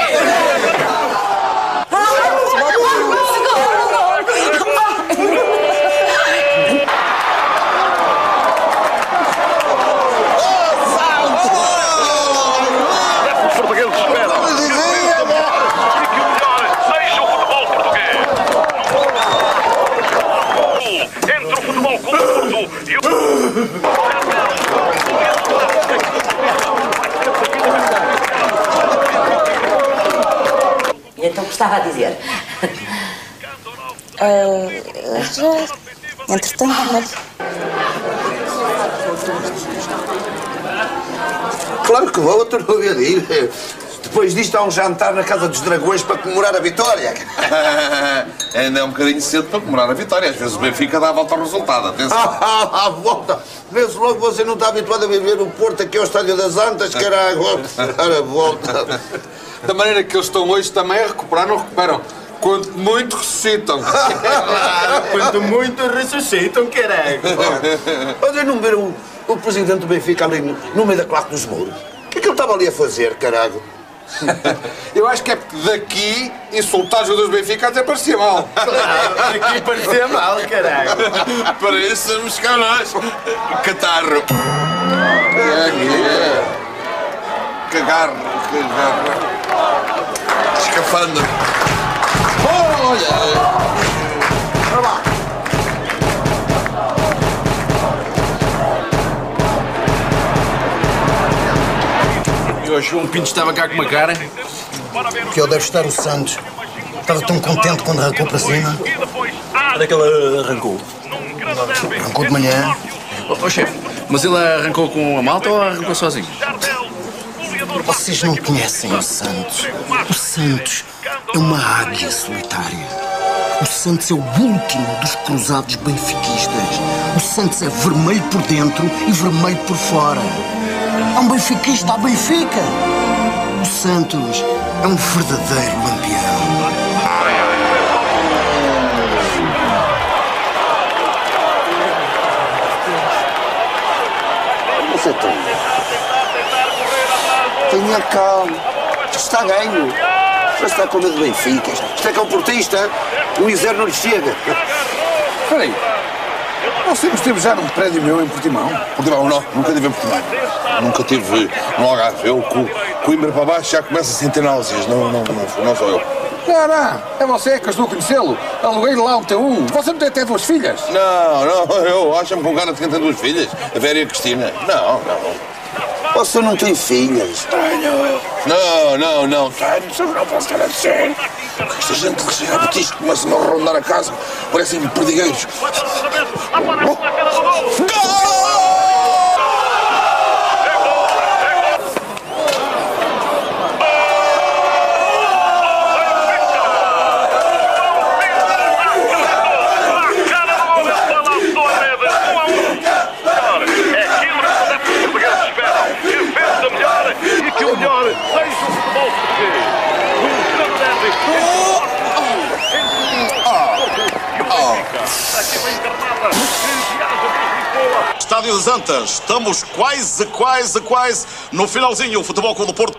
Então, o que estava a dizer? Uh, já... Entretanto, mas... Claro que vou, tu não havia de ir. Depois disto há um jantar na Casa dos Dragões para comemorar a vitória. Ainda é um bocadinho cedo para comemorar a vitória. Às vezes o Benfica dá a volta ao resultado. Atenção. Ah, a volta! Vê-se logo, você não está habituado a viver o Porto aqui ao Estádio das Antas, caralho. Dar a volta. Da maneira que eles estão hoje também a recuperar, não recuperam. Quanto muito ressuscitam. Quanto muito ressuscitam, caralho. Olha, não ver o, o presidente do Benfica ali no, no meio da claque dos muros? O que é que ele estava ali a fazer, caralho? Eu acho que é porque daqui insultar os jogadores do Benfica até parecia mal. Claro, daqui parecia mal, caralho. Para isso somos cá nós. Catarro. Cagarro. Cagarro. Escafandro. Olha! Olha lá. E hoje um Pinto estava cá com uma cara. Que ele deve estar o Santos. Estava tão contente quando arrancou para cima. Onde é que ele arrancou? Arrancou de manhã. Ô, oh, chefe, mas ele arrancou com a malta ou arrancou sozinho? Vocês não conhecem o Santos. O Santos é uma águia solitária. O Santos é o último dos cruzados benfiquistas. O Santos é vermelho por dentro e vermelho por fora. É um benfiquista à Benfica. O Santos é um verdadeiro lampião. Você tem. Tenha calma. Está ganho. Mas está com medo do Benfica. Isto é que é um portista. O Iser não lhe chega. Espera aí. Nós temos, temos já num prédio meu em Portimão. Portimão não, nunca tive em Portimão. Nunca tive no Algarve. Eu, com Coimbra para baixo, já começa a sentir náuseas. Não, não, não, não sou eu. Não, não. É você que ajudou a conhecê-lo. Aluguei-lhe lá um T um. Você não tem até duas filhas? Não, não. Eu acho-me com um cara de quem tem duas filhas. A Vera e a Cristina. Não, não. Você não tem filhas? Tenho. Não, não, não. Tenho. Só não posso estar a dizer. Esta gente que chega a Betis começa-me a rondar a casa. Parecem perdigueiros. Estádio das Antas, estamos quase, quase, quase no finalzinho. O Futebol Clube do Porto.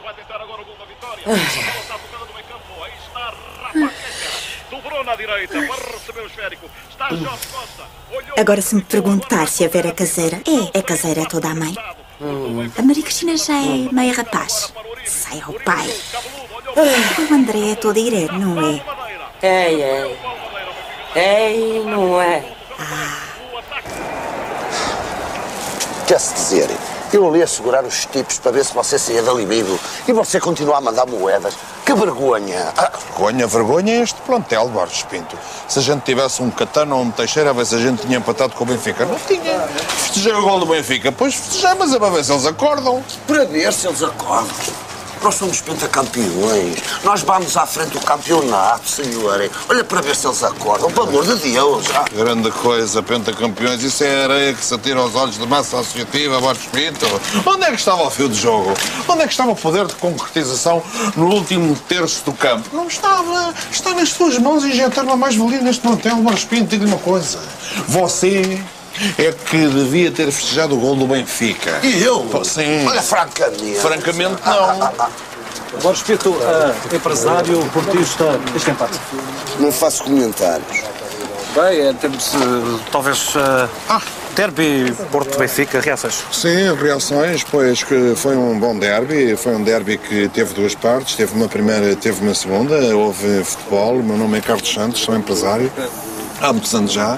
Agora, se me perguntar se a Vera é caseira, é, é caseira, é toda a mãe. A Maria Cristina já é meia rapaz. Sai ao pai. O André é todo iré, não é? Ei, ei. Ei, não é? Quer-se dizer, eu ali a segurar os tipos para ver se você saía dali vivo e você continua a mandar moedas. Que vergonha! Ah, vergonha, vergonha é este plantel, Borges Pinto. Se a gente tivesse um Catano ou um Teixeira, a ver se a gente tinha empatado com o Benfica. Não tinha. Festejei o gol do Benfica. Pois festejei, mas é para ver se eles acordam. Para ver se eles acordam. Nós somos pentacampeões. Nós vamos à frente do campeonato, senhor. Olha para ver se eles acordam, pelo amor de Deus. Ah. Grande coisa, pentacampeões. Isso é areia que se atira aos olhos de massa associativa, Borges Pinto. Onde é que estava o fio de jogo? Onde é que estava o poder de concretização no último terço do campo? Não estava. Está nas suas mãos injetar uma mais-valia neste plantel, Borges Pinto. Diga-lhe uma coisa. Você é que devia ter festejado o gol do Benfica. E eu? Sim. Olha, francamente. Francamente, não. Borges Pinto, uh, empresário, portista, este empate. Não faço comentários. Bem, é, temos uh, talvez uh, ah, derby Porto-Benfica, reações? Sim, reações, pois que foi um bom derby, foi um derby que teve duas partes, teve uma primeira, teve uma segunda, houve futebol, o meu nome é Carlos Santos, sou empresário, há muitos anos já.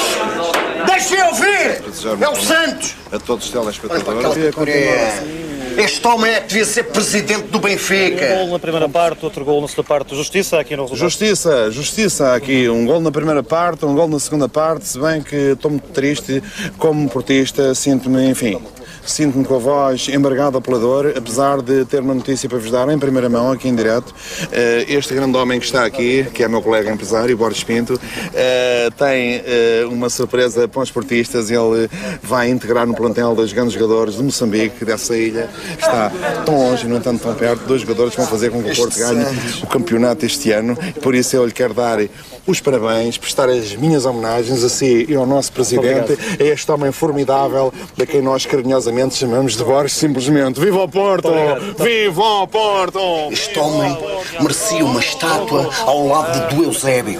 Deixem ouvir! É o Santos! A todos os telespectadores. Olha para aquela categoria. Este homem é que devia ser presidente do Benfica. Um gol na primeira parte, outro gol na segunda parte. Justiça aqui no resultado. Justiça, justiça aqui. Um gol na primeira parte, um gol na segunda parte, se bem que estou muito triste, como portista, sinto-me, enfim, sinto-me com a voz embargada pela dor, apesar de ter uma notícia para vos dar em primeira mão, aqui em direto. Este grande homem que está aqui, que é meu colega empresário, Borges Pinto, tem uma surpresa para os portistas. Ele vai integrar no plantel dos grandes jogadores de Moçambique, dessa ilha. Está tão longe, no entanto tão perto. Dois jogadores que vão fazer com que o Porto ganhe o campeonato este ano. Por isso eu lhe quero dar os parabéns, prestar as minhas homenagens a si e ao nosso presidente, a este homem formidável, de quem nós carinhosamente chamamos de Borges, simplesmente. Viva o Porto! Viva o Porto! Este homem merecia uma estátua ao lado do Eusébio.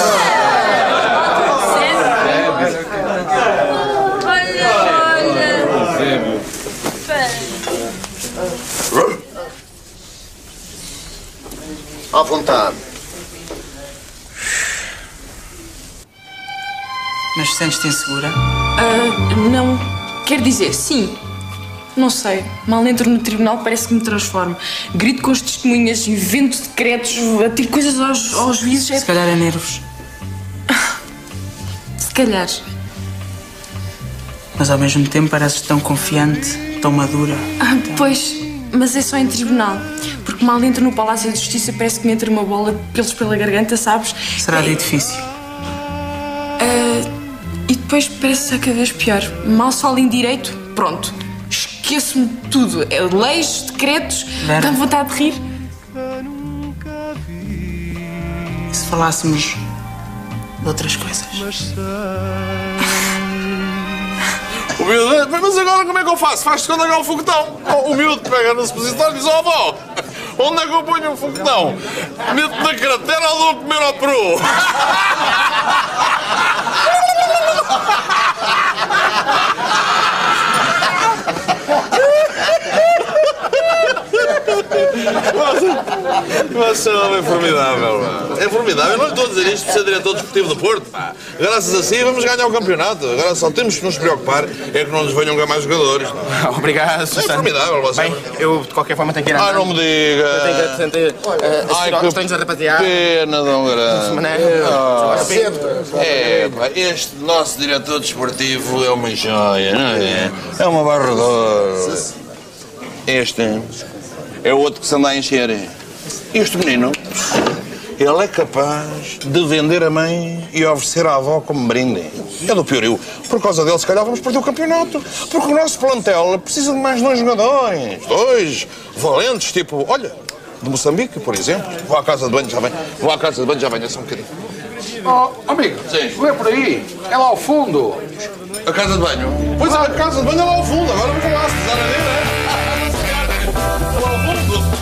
À vontade. Mas sentes-te insegura? Ah, não. Quer dizer, sim. Não sei. Mal entro no tribunal, parece que me transformo. Grito com as testemunhas, invento decretos, atiro coisas aos, aos juízes. É... Se calhar é nervos. Se calhar. Mas ao mesmo tempo pareces tão confiante, tão madura. Ah, pois, mas é só em tribunal. Porque mal entro no Palácio de Justiça, parece que me entra uma bola de pelos pela garganta, sabes? Será de difícil. Uh, e depois parece ser cada vez pior. Mal falo em direito, pronto. Esqueço-me de tudo. É leis, decretos, dá-me vontade de rir. E se falássemos de outras coisas? O miúdo, mas agora como é que eu faço? Faz-te quando agarra o foguetão. O miúdo pega no supositório e diz: ó, avó, onde é que eu ponho o foguetão? Meto na cratera ou dou a comer ao peru? Você é um homem formidável, pá. É formidável. Eu não lhe estou a dizer isto por ser diretor desportivo do Porto, pá. Graças a si vamos ganhar o campeonato. Agora só temos que nos preocupar é que não nos venham ganhar mais jogadores. Não. Obrigado, É Susana. formidável, você. Bem, eu de qualquer forma tenho que ir Ah, não me diga. Eu tenho que tentar uh, Ai, assistir que aos treinos da rapaziada. pena, Dom Grande. Mané. Ah, é, pá, este nosso diretor desportivo é uma joia, não é? É uma barradora. Este é o outro que se anda a encher. Este menino, ele é capaz de vender a mãe e oferecer à avó como brinde. É do Pioriu. Por causa dele, se calhar, vamos perder o campeonato. Porque o nosso plantel precisa de mais dois jogadores. Dois valentes, tipo, olha, de Moçambique, por exemplo. Vou à casa de banho, já venho. Vou à casa de banho, já venho, é só um bocadinho. Oh, amigo, Sim. não é por aí. É lá ao fundo. A casa de banho? Pois é, a casa de banho é lá ao fundo. Agora vamos lá, se precisar a ver, é? É lá ao fundo.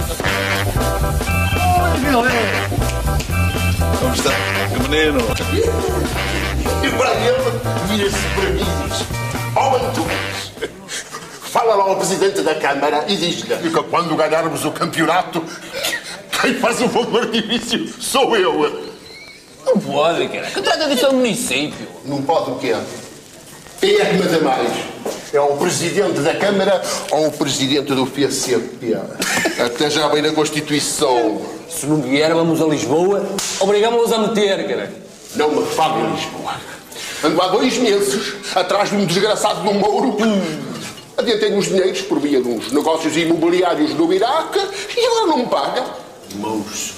Como está? Que menino. E para ele, vira-se para mim e diz: ó Antunes, fala lá ao presidente da Câmara e diz-lhe que quando ganharmos o campeonato, quem faz o fogo do artifício sou eu. Não pode, cara. Que trata disso ao município? Não pode o quê? Quem é que manda mais? É o presidente da Câmara ou o presidente do P C P? Até já bem na Constituição. Se não vier, vamos a Lisboa, obrigamos-los a meter, cara. Não me fale em Lisboa. Ando há dois meses atrás de um desgraçado do Mouro. Adiantei uns dinheiros por via de uns negócios imobiliários no Iraque e agora não me paga. Mouros.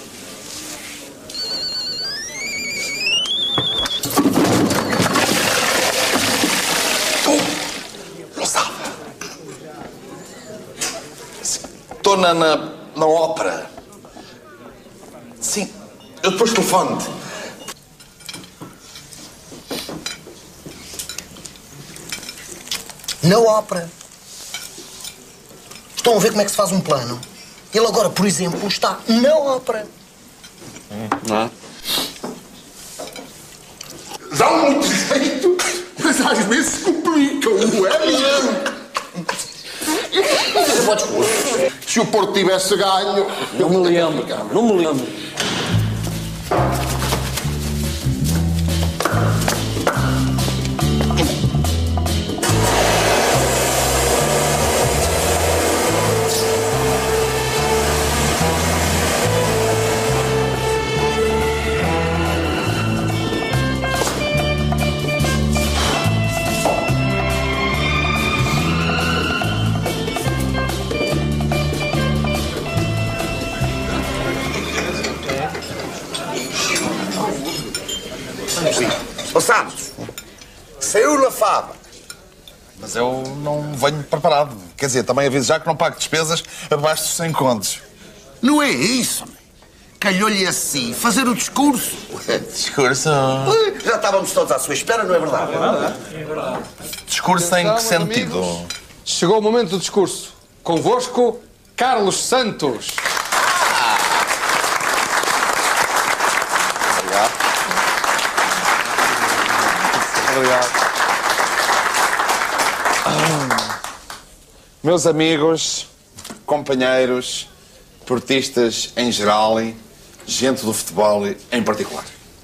Estou na, na, na ópera. Sim, eu depois telefono-te. Na ópera. Estão a ver como é que se faz um plano? Ele agora, por exemplo, está na ópera. Não. Dá muito jeito, mas às vezes complicam, não é mesmo? Se o Porto tivesse ganho... Não me lembro, cara. Não me lembro. Ô Santos, saiu na fava. Mas eu não venho preparado. Quer dizer, também aviso já que não pago despesas abaixo dos cem contos. Não é isso, man. Calhou-lhe assim fazer o discurso. Discurso? Já estávamos todos à sua espera, não é verdade? É verdade. Discurso em que sentido? Amigos, chegou o momento do discurso. Convosco, Carlos Santos. Obrigado. Obrigado. Meus amigos, companheiros, portistas em geral e gente do futebol em particular.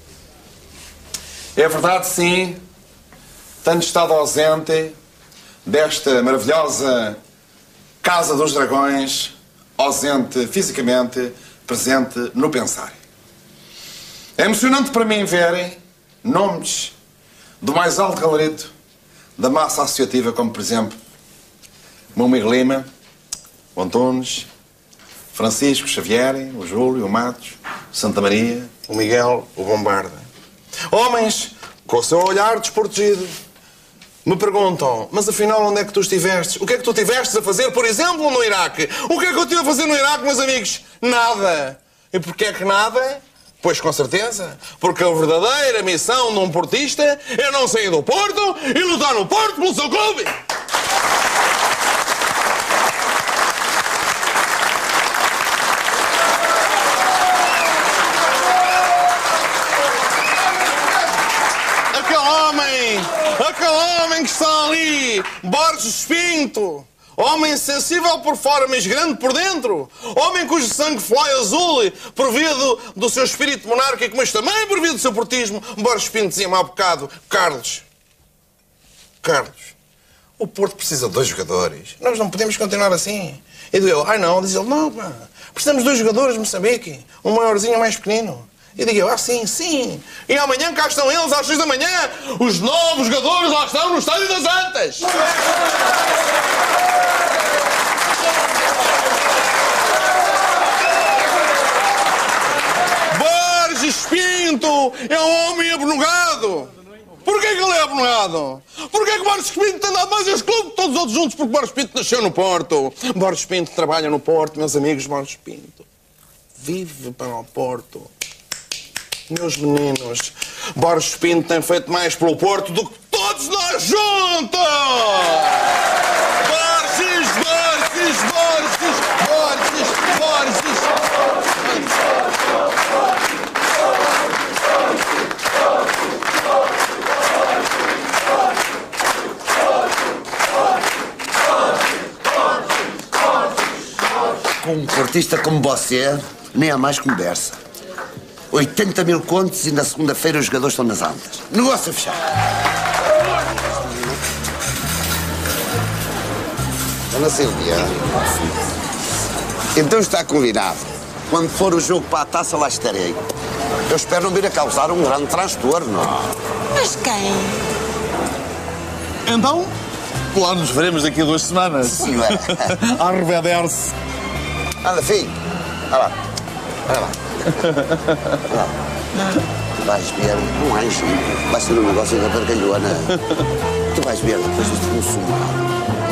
É verdade, sim, tenho estado ausente desta maravilhosa Casa dos Dragões, ausente fisicamente, presente no pensar. É emocionante para mim verem nomes do mais alto gabarito da massa associativa, como, por exemplo, o meu amigo Lima, o Antunes, Francisco Xavier, o Júlio, o Matos, o Santa Maria, o Miguel, o Bombarda. Homens com o seu olhar desprotegido me perguntam, mas afinal onde é que tu estiveste? O que é que tu estiveste a fazer, por exemplo, no Iraque? O que é que eu estive a fazer no Iraque, meus amigos? Nada. E porquê é que nada? Pois com certeza, porque a verdadeira missão de um portista é não sair do Porto e lutar no Porto pelo seu clube. Aquele homem, aquele homem que está ali, Borges Pinto, homem sensível por fora, mas grande por dentro. Homem cujo sangue flói azul por via do, do seu espírito monárquico, mas também por via do seu portismo. Borges Pinto dizia-me há bocado, Carlos, Carlos, o Porto precisa de dois jogadores. Nós não podemos continuar assim. E digo eu, ai não, diz ele, não, pá, precisamos de dois jogadores de Moçambique, um maiorzinho e um mais pequenino. E digo eu, ah, sim, sim. E amanhã cá estão eles, às seis da manhã, os novos jogadores lá estão no Estádio das Antas. Borges Pinto é um homem abnegado. Porquê que ele é abnegado? Porquê que Borges Pinto tem dado mais a este clube que todos os outros juntos? Porque Borges Pinto nasceu no Porto. Borges Pinto trabalha no Porto, meus amigos. Borges Pinto vive para o Porto. Meus meninos, Borges Pinto tem feito mais pelo Porto do que todos nós juntos! Borges, Borges, Borges, Borges, Borges! Com um portista como você, nem há mais conversa. oitenta mil contos e na segunda-feira os jogadores estão nas antas. Negócio a fechar. Dona Silvia, então está combinado. Quando for o jogo para a taça, lá estarei. Eu espero não vir a causar um grande transtorno. Mas quem? Então, lá nos veremos daqui a duas semanas. Sim, é. Arreveder-se. Anda, filho. Olha lá. Olha lá. Olha lá. Tu vais ver um anjo. Vai ser um negócio da bargalhona. Tu vais ver depois isto consumado.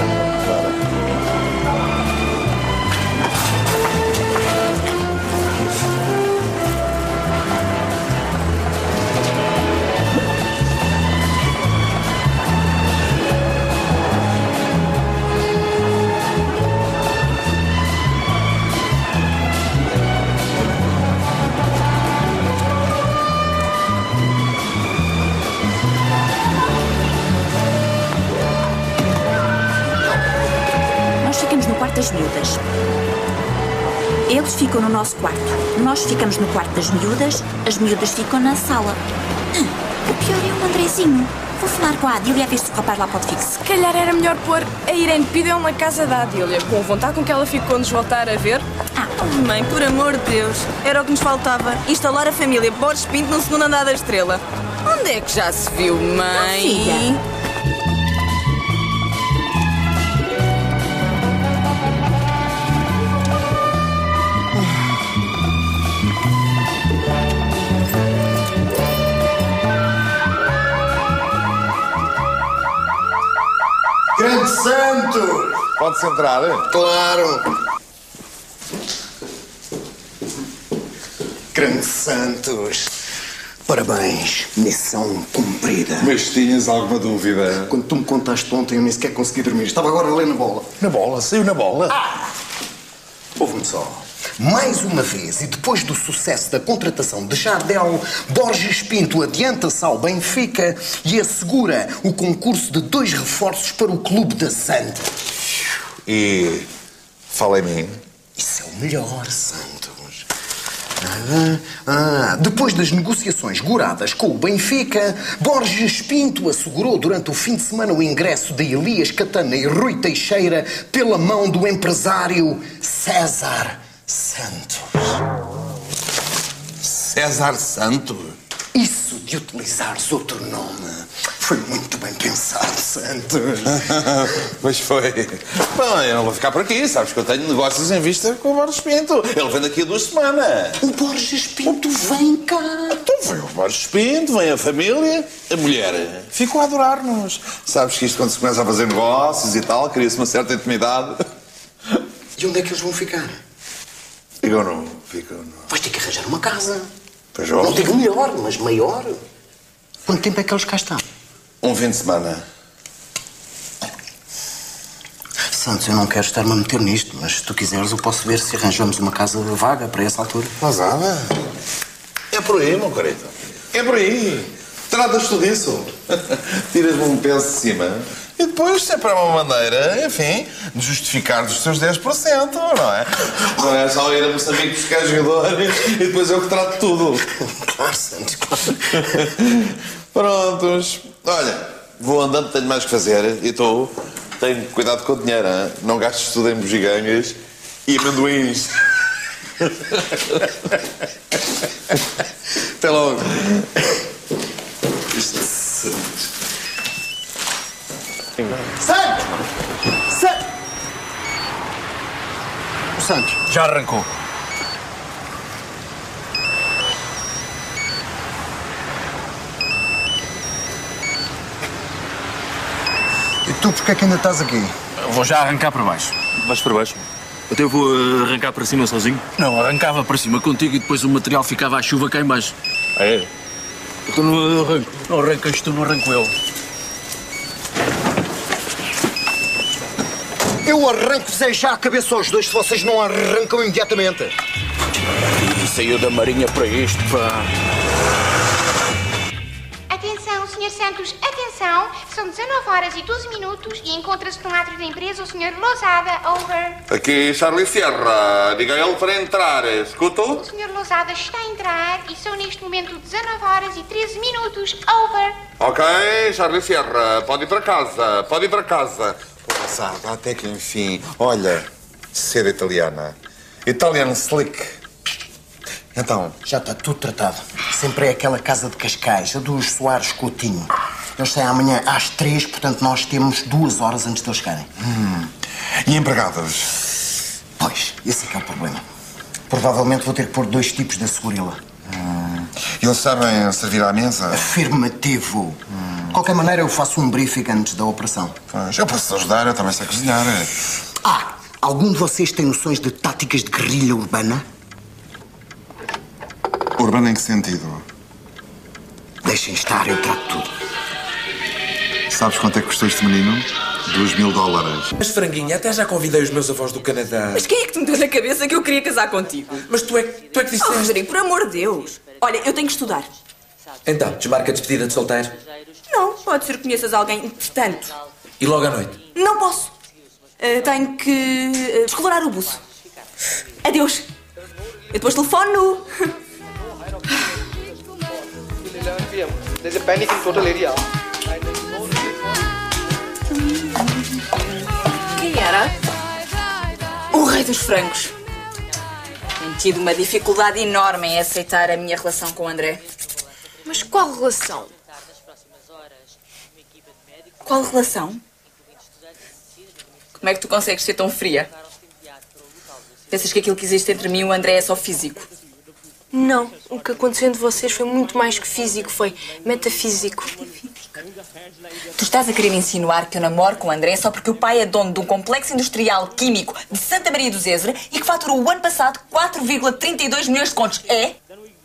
Das miúdas. Eles ficam no nosso quarto. Nós ficamos no quarto das miúdas, as miúdas ficam na sala. O pior é o Andrezinho. Vou falar com a Adília a ver se o rapaz lá pode ficar. Se calhar era melhor pôr a Irene Pidão na casa da Adília, com vontade com que ela fique quando nos voltar a ver. Ah, mãe, por amor de Deus, era o que nos faltava. Instalar a família Borges Pinto no segundo andar da Estrela. Onde é que já se viu, mãe? Oh, filha. Santo! Pode-se entrar? Claro! Grande Santos! Parabéns, missão cumprida. Mas tinhas alguma dúvida? Quando tu me contaste ontem, eu nem sequer consegui dormir. Estava agora a ler na bola. Na bola? Saiu na bola? Ah! Ouve-me só. Mais uma vez, e depois do sucesso da contratação de Jardel, Borges Pinto adianta-se ao Benfica e assegura o concurso de dois reforços para o clube da Santa. E fala em mim. Isso é o melhor, Santos. Ah, ah, depois das negociações goradas com o Benfica, Borges Pinto assegurou durante o fim de semana o ingresso de Elias Catana e Rui Teixeira pela mão do empresário César Santos. César Santos? Isso de utilizares outro nome foi muito bem pensado, Santos. Pois foi. Bom, eu não vou ficar por aqui. Sabes que eu tenho negócios em vista com o Borges Pinto. Ele vem daqui a duas semanas. O Borges Pinto vem cá. Então vem o Borges Pinto, vem a família, a mulher. Ficou a adorar-nos. Sabes que isto, quando se começa a fazer negócios e tal, cria-se uma certa intimidade. E onde é que eles vão ficar? Ficam não, ficam não. Vais ter que arranjar uma casa. Pois não digo melhor, mas maior. Quanto tempo é que eles cá estão? Um fim de semana. Santos, eu não quero estar-me a meter nisto, mas se tu quiseres eu posso ver se arranjamos uma casa vaga para essa altura. Vazada? É por aí, meu querido. É por aí. Tratas-te disso. Tiras-me um peso de cima e depois sempre é uma maneira, enfim, de justificar os teus dez por cento, não é? Não é só ir a Moçambique buscar jogadores e depois eu que trato tudo. Claro, Santos, claro. Prontos. Olha, vou andando, tenho mais que fazer e estou. Tenho cuidado com o dinheiro, hein? Não gastes tudo em bugigangas e amendoins. Até logo. Santos! Santos! O Santos. Já arrancou. E tu, porquê é que ainda estás aqui? Eu vou já arrancar para baixo. Vais para baixo? Até eu vou uh, arrancar para cima sozinho? Não, arrancava para cima contigo e depois o material ficava à chuva cá em baixo. Ah, é? Então não arranco. Não arrancas tu, não arranco eu. Eu arranco-vos já a cabeça aos dois se vocês não arrancam imediatamente. E saiu da marinha para isto, pá. Atenção, senhor Santos, atenção. São dezanove horas e doze minutos e encontra-se no átrio da empresa o senhor Lousada, over. Aqui, Charlie Sierra. Diga a ele para entrar. Escutou? O senhor Lousada está a entrar e são neste momento dezanove horas e treze minutos, over. Ok, Charlie Sierra. Pode ir para casa. Pode ir para casa. Lousada, até que enfim. Olha, seda italiana. Italian slick. Então? Já está tudo tratado. Sempre é aquela casa de Cascais, a dos Soares Coutinho. Eles saem amanhã às três, portanto nós temos duas horas antes de eles chegarem. Hum. E empregados? Pois, esse é que é o problema. Provavelmente vou ter que pôr dois tipos de segurila. Hum. Eles sabem servir à mesa? Afirmativo. Hum. De qualquer maneira, eu faço um briefing antes da operação. Pois, eu posso-te ajudar, eu também sei cozinhar. Ah, algum de vocês tem noções de táticas de guerrilha urbana? Urbana em que sentido? Deixem estar, eu trato tudo. Sabes quanto é que custou este menino? Dois mil dólares. Mas, franguinha, até já convidei os meus avós do Canadá. Mas quem é que te meteu na cabeça que eu queria casar contigo? Mas tu é, tu é que disseste... Oh, Rodrigo, por amor de Deus. Olha, eu tenho que estudar. Então, desmarca a despedida de solteiro? Não, pode ser que conheças alguém entretanto. E logo à noite? Não posso. Uh, tenho que uh, descolorar o buço. Adeus. Eu depois telefono. There's a panic in total area. Quem era? O rei dos frangos. Tenho tido uma dificuldade enorme em aceitar a minha relação com o André. Mas qual relação? Qual relação? Como é que tu consegues ser tão fria? Pensas que aquilo que existe entre mim e o André é só físico? Não, o que aconteceu entre vocês foi muito mais que físico, foi metafísico. Tu estás a querer insinuar que eu namoro com o André só porque o pai é dono de um complexo industrial químico de Santa Maria do Zézere e que faturou o ano passado quatro vírgula trinta e dois milhões de contos, é?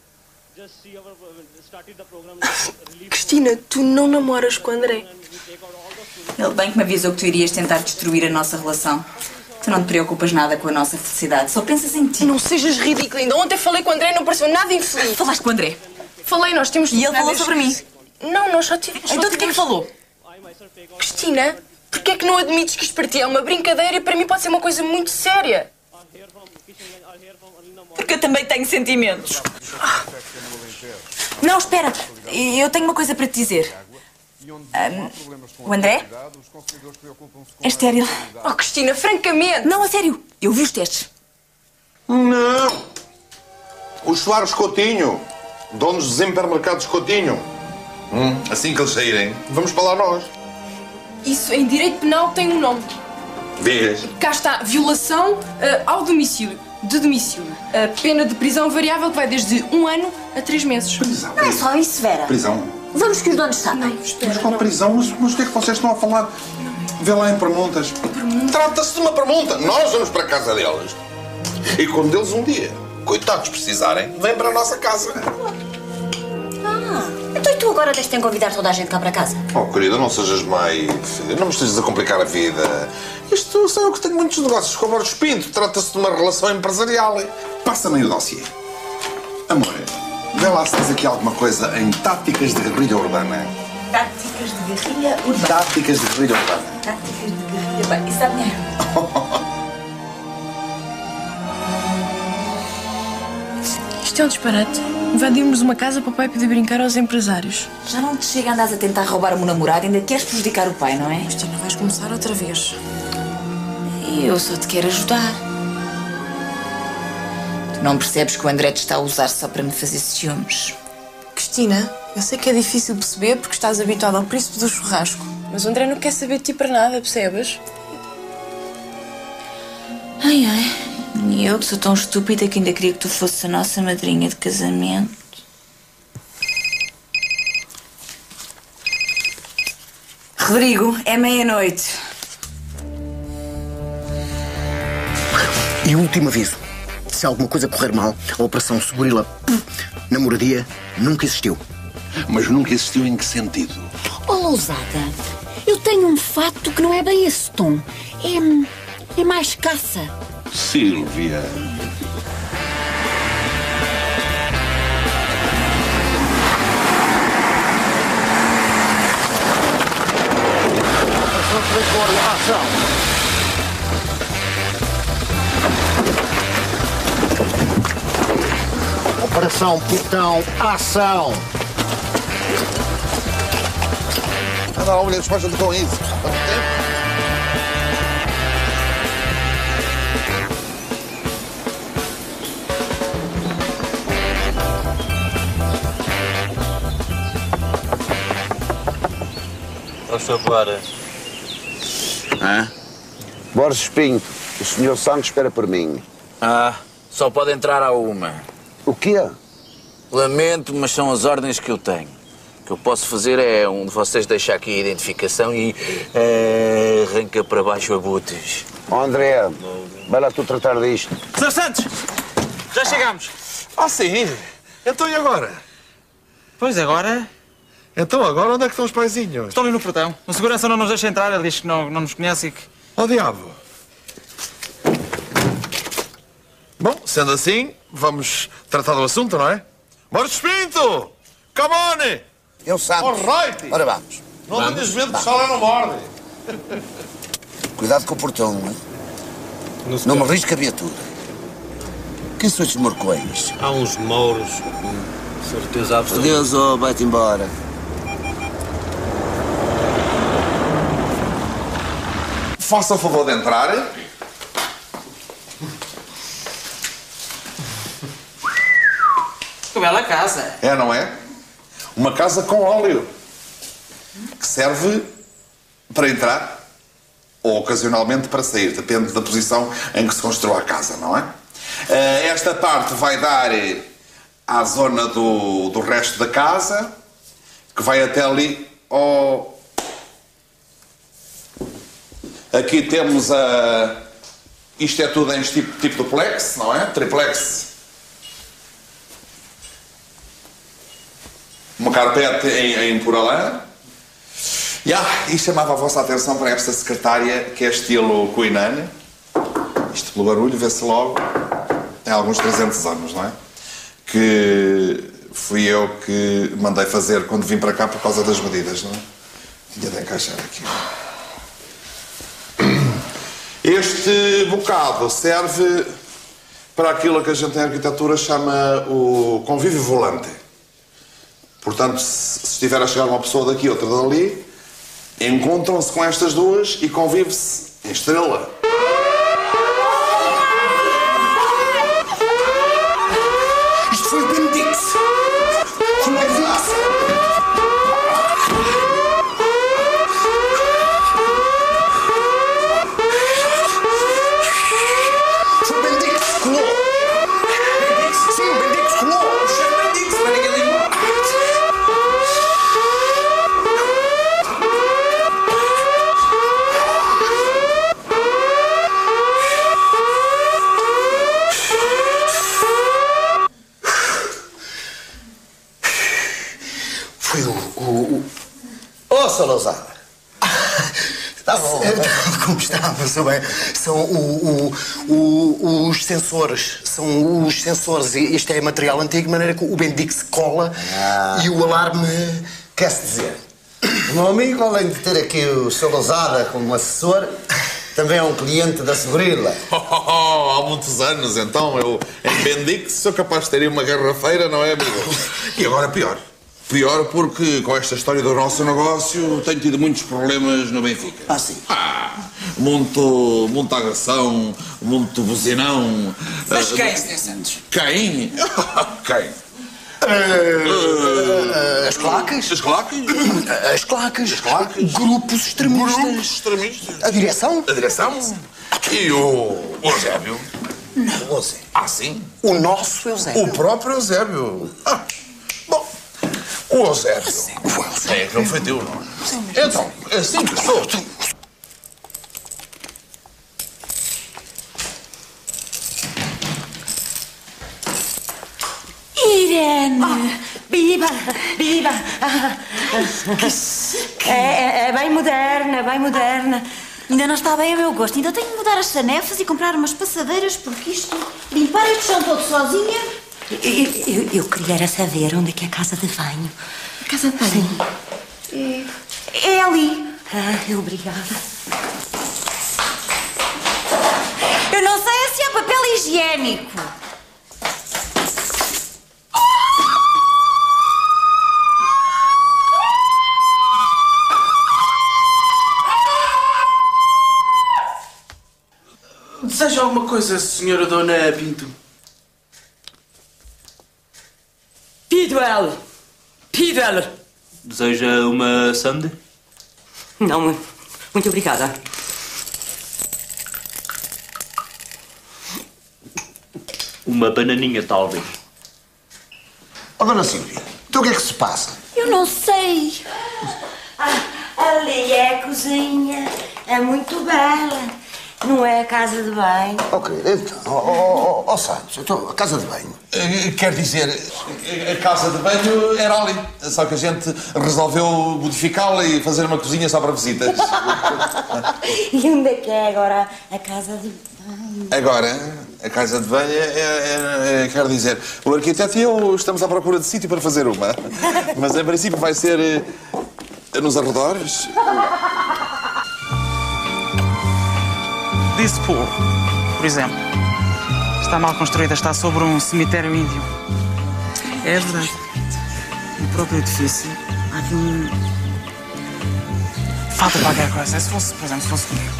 Cristina, tu não namoras com o André. Ele bem que me avisou que tu irias tentar destruir a nossa relação. Tu não te preocupas nada com a nossa felicidade, só pensas em ti. Não sejas ridícula, ainda ontem falei com o André e não pareceu nada infeliz. Falaste com o André? Falei, nós temos... E ele falou sobre mim? Não, nós só tivemos... Então de que é que falou? Cristina, porquê é que não admites que isto para ti é uma brincadeira e para mim pode ser uma coisa muito séria? Porque eu também tenho sentimentos. Não, espera. Eu tenho uma coisa para te dizer. Um, o André é estéril. Oh, Cristina, francamente. Não, a sério. Eu vi os testes. Não. Os Soares Coutinho, donos dos hipermercados Coutinho. Hum, assim que eles saírem, vamos para lá nós. Isso em direito penal tem um nome. Vês? Cá está, violação uh, ao domicílio. De domicílio. A pena de prisão variável que vai desde um ano a três meses. Prisão? Não é só isso, Vera. Prisão? Vamos que os donos sabem. Mas qual prisão? Mas, mas o que é que vocês estão a falar? Vê lá em perguntas. Trata-se de uma pergunta. Nós vamos para a casa deles. E quando eles um dia, coitados, precisarem, vêm para a nossa casa. Ah, então e tu agora tens de convidar toda a gente cá para casa? Oh, querida, não sejas mais... Não me estejas a complicar a vida. Isto, sei eu que tenho muitos negócios com o Borges Pinto. Trata-se de uma relação empresarial. Passa-me o dossiê. Amor, vê lá se tens aqui alguma coisa em táticas de guerrilha urbana. Táticas de guerrilha urbana. Táticas de guerrilha urbana. Táticas de guerrilha urbana. Isso dá dinheiro. Isto é um disparate. Invadimos uma casa para o pai poder brincar aos empresários. Já não te chega a andares a tentar roubar o meu namorado, ainda queres prejudicar o pai, não é? Cristina, vais começar outra vez. Eu só te quero ajudar. Tu não percebes que o André te está a usar só para me fazer ciúmes? Cristina, eu sei que é difícil perceber porque estás habituada ao príncipe do churrasco. Mas o André não quer saber de ti para nada, percebes? Ai, ai. E eu que sou tão estúpida que ainda queria que tu fosses a nossa madrinha de casamento. Rodrigo, é meia-noite. E último aviso. Se alguma coisa correr mal, a Operação Segurila na moradia nunca existiu. Mas nunca existiu em que sentido? Oh, Lousada, eu tenho um facto que não é bem esse tom. É, é mais caça. Sílvia. Ação! Operação Pitão, ação! Anda lá, mulher, despacha-te com isso. Por favor. Hã? Borges Pinto, o senhor Santos espera por mim. Ah, só pode entrar a uma. O quê? Lamento, mas são as ordens que eu tenho. O que eu posso fazer é um de vocês deixar aqui a identificação e eh, arranca para baixo abutres. Oh, André, vai lá tu tratar disto. senhor Santos, já chegamos. Ah, sim? Então e agora? Pois agora... Então agora onde é que estão os paizinhos? Estão ali no portão. O segurança não nos deixa entrar, ele diz que não, não nos conhece e que... Oh, diabo! Bom, sendo assim, vamos tratar do assunto, não é? Borges Pinto! Come on! Eu Santos. All right! Ora vamos. Não tenhas medo que o sol não morde. Cuidado com o portão, não é? Não, não me risca a viatura. Quem são estes morcões? Há uns mouros, com certeza absoluta. Adeus, oh, vai-te embora. Faça o favor de entrar. Que bela casa. É, não é? Uma casa com óleo. Que serve para entrar ou ocasionalmente para sair. Depende da posição em que se construiu a casa, não é? Esta parte vai dar à zona do, do resto da casa, que vai até ali ao... Aqui temos a... Isto é tudo em tipo, tipo duplex, não é? Triplex. Uma carpete em, em poralã. Yeah, e chamava a vossa atenção para esta secretária, que é estilo Queen. Isto pelo barulho, vê-se logo. Tem alguns trezentos anos, não é? Que fui eu que mandei fazer quando vim para cá por causa das medidas, não é? Tinha de encaixar aqui. Este bocado serve para aquilo que a gente em arquitetura chama o convívio volante. Portanto, se estiver a chegar uma pessoa daqui e outra dali, encontram-se com estas duas e convive-se em estrela. Isto foi o Bendix. Foi o Bendix. Foi o Bendix que colou. Bendix? Sim, o Bendix colou. O chefe Bendix, mas ninguém ligou. Foi o... o, o... Ô, Sr. Lousada. Está bom. Como está, meu bem? São o, o, o, os sensores. São os sensores. Este é material antigo, de maneira que o Bendix cola ah. e o alarme... Quer-se dizer, o meu amigo, além de ter aqui o senhor Lousada como assessor, também é um cliente da Sobrila. Oh, oh, oh, há muitos anos, então. Eu, em Bendix, sou capaz de ter aí uma garrafeira, não é, amigo? E agora pior. Pior porque, com esta história do nosso negócio, tenho tido muitos problemas no Benfica. Ah, sim? Ah, muito, muita agressão, muito buzinão. Mas uh, quem, senhor Santos? Quem? Quem? Uh, as claques? As claques? As claques. As claques. Grupos extremistas. Grupos extremistas. A direção? A direção? E o, o Eusébio? Não. O Eusébio. Ah, sim? O nosso Eusébio. O próprio Eusébio. Ah, bom. O Eusébio. O Eusébio. É, aquele foi teu, não é? Então, assim que sou. Irene! Oh, viva! Viva! É, é, é bem moderna, bem moderna. Ainda não está bem a meu gosto. Ainda tenho que mudar as sanefas e comprar umas passadeiras, porque isto... Limpar este chão todo sozinha... Eu, eu, eu queria era saber onde é que é a casa de banho. A casa de banho? Sim. É, é ali. Ah, obrigada. Eu não sei se é papel higiênico. Deseja alguma coisa, senhora Dona Pinto? Pido ela. Pido ela. Deseja uma sundae? Não, muito obrigada. Uma bananinha, talvez. Ó, dona Silvia, então o que é que se passa? Eu não sei. Ah, ali é a cozinha. É muito bela. Não é a casa de banho. Oh, querida, então, ó oh, oh, oh, Santos, então, a casa de banho. Uh, quer dizer, a casa de banho era ali, só que a gente resolveu modificá-la e fazer uma cozinha só para visitas. E onde é que é agora a casa de banho? Agora, a casa de banho é, é, é, quer dizer, o arquiteto e eu estamos à procura de sítio para fazer uma, mas em princípio vai ser uh, nos arredores. Disse Pool, por exemplo, está mal construída, está sobre um cemitério índio. É verdade. No próprio edifício há aqui um... Falta qualquer coisa. Se fosse, por exemplo, se fosse comigo.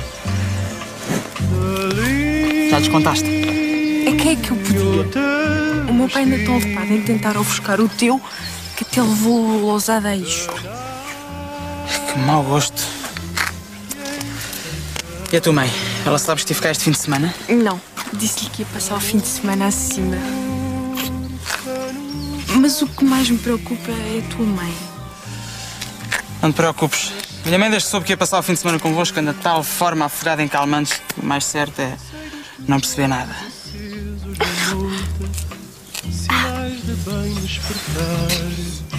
Já descontaste? É que é que eu podia? O meu pai ainda tão ocupado em tentar ofuscar o teu que até levou o Lousada a isto. Que mau gosto. E a tua mãe? Ela sabe que ficar este fim de semana? Não. Disse-lhe que ia passar o fim de semana acima. Mas o que mais me preocupa é a tua mãe. Não te preocupes. Minha mãe, desde que soube que ia passar o fim de semana convosco, anda de tal forma afogada em calmantes que o mais certo é não perceber nada. Sinais de bem despertar.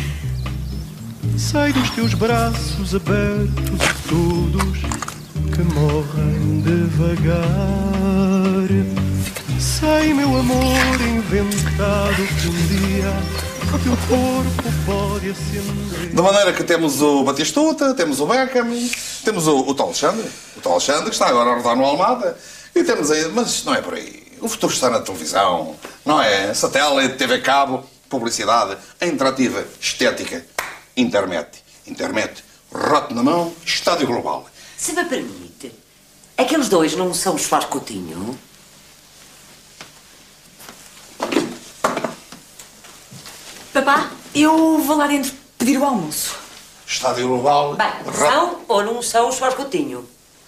Sai dos teus braços abertos a todos que morrem devagar. Sai, meu amor inventado, que um dia o teu corpo pode acender. Da maneira que temos o Batistuta, temos o Beckham, temos o, o Tal Alexandre, o Tal Alexandre que está agora a rodar no Almada, e temos aí, mas não é por aí. O futuro está na televisão, não é? Satélite, T V cabo, publicidade, interativa, estética, internet. Internet, rote na mão, estádio global. Se me permite, aqueles dois não são os Soares Coutinho? Papá, eu vou lá dentro pedir o almoço. Estádio global. Bem, são ou não são os Soares Coutinho?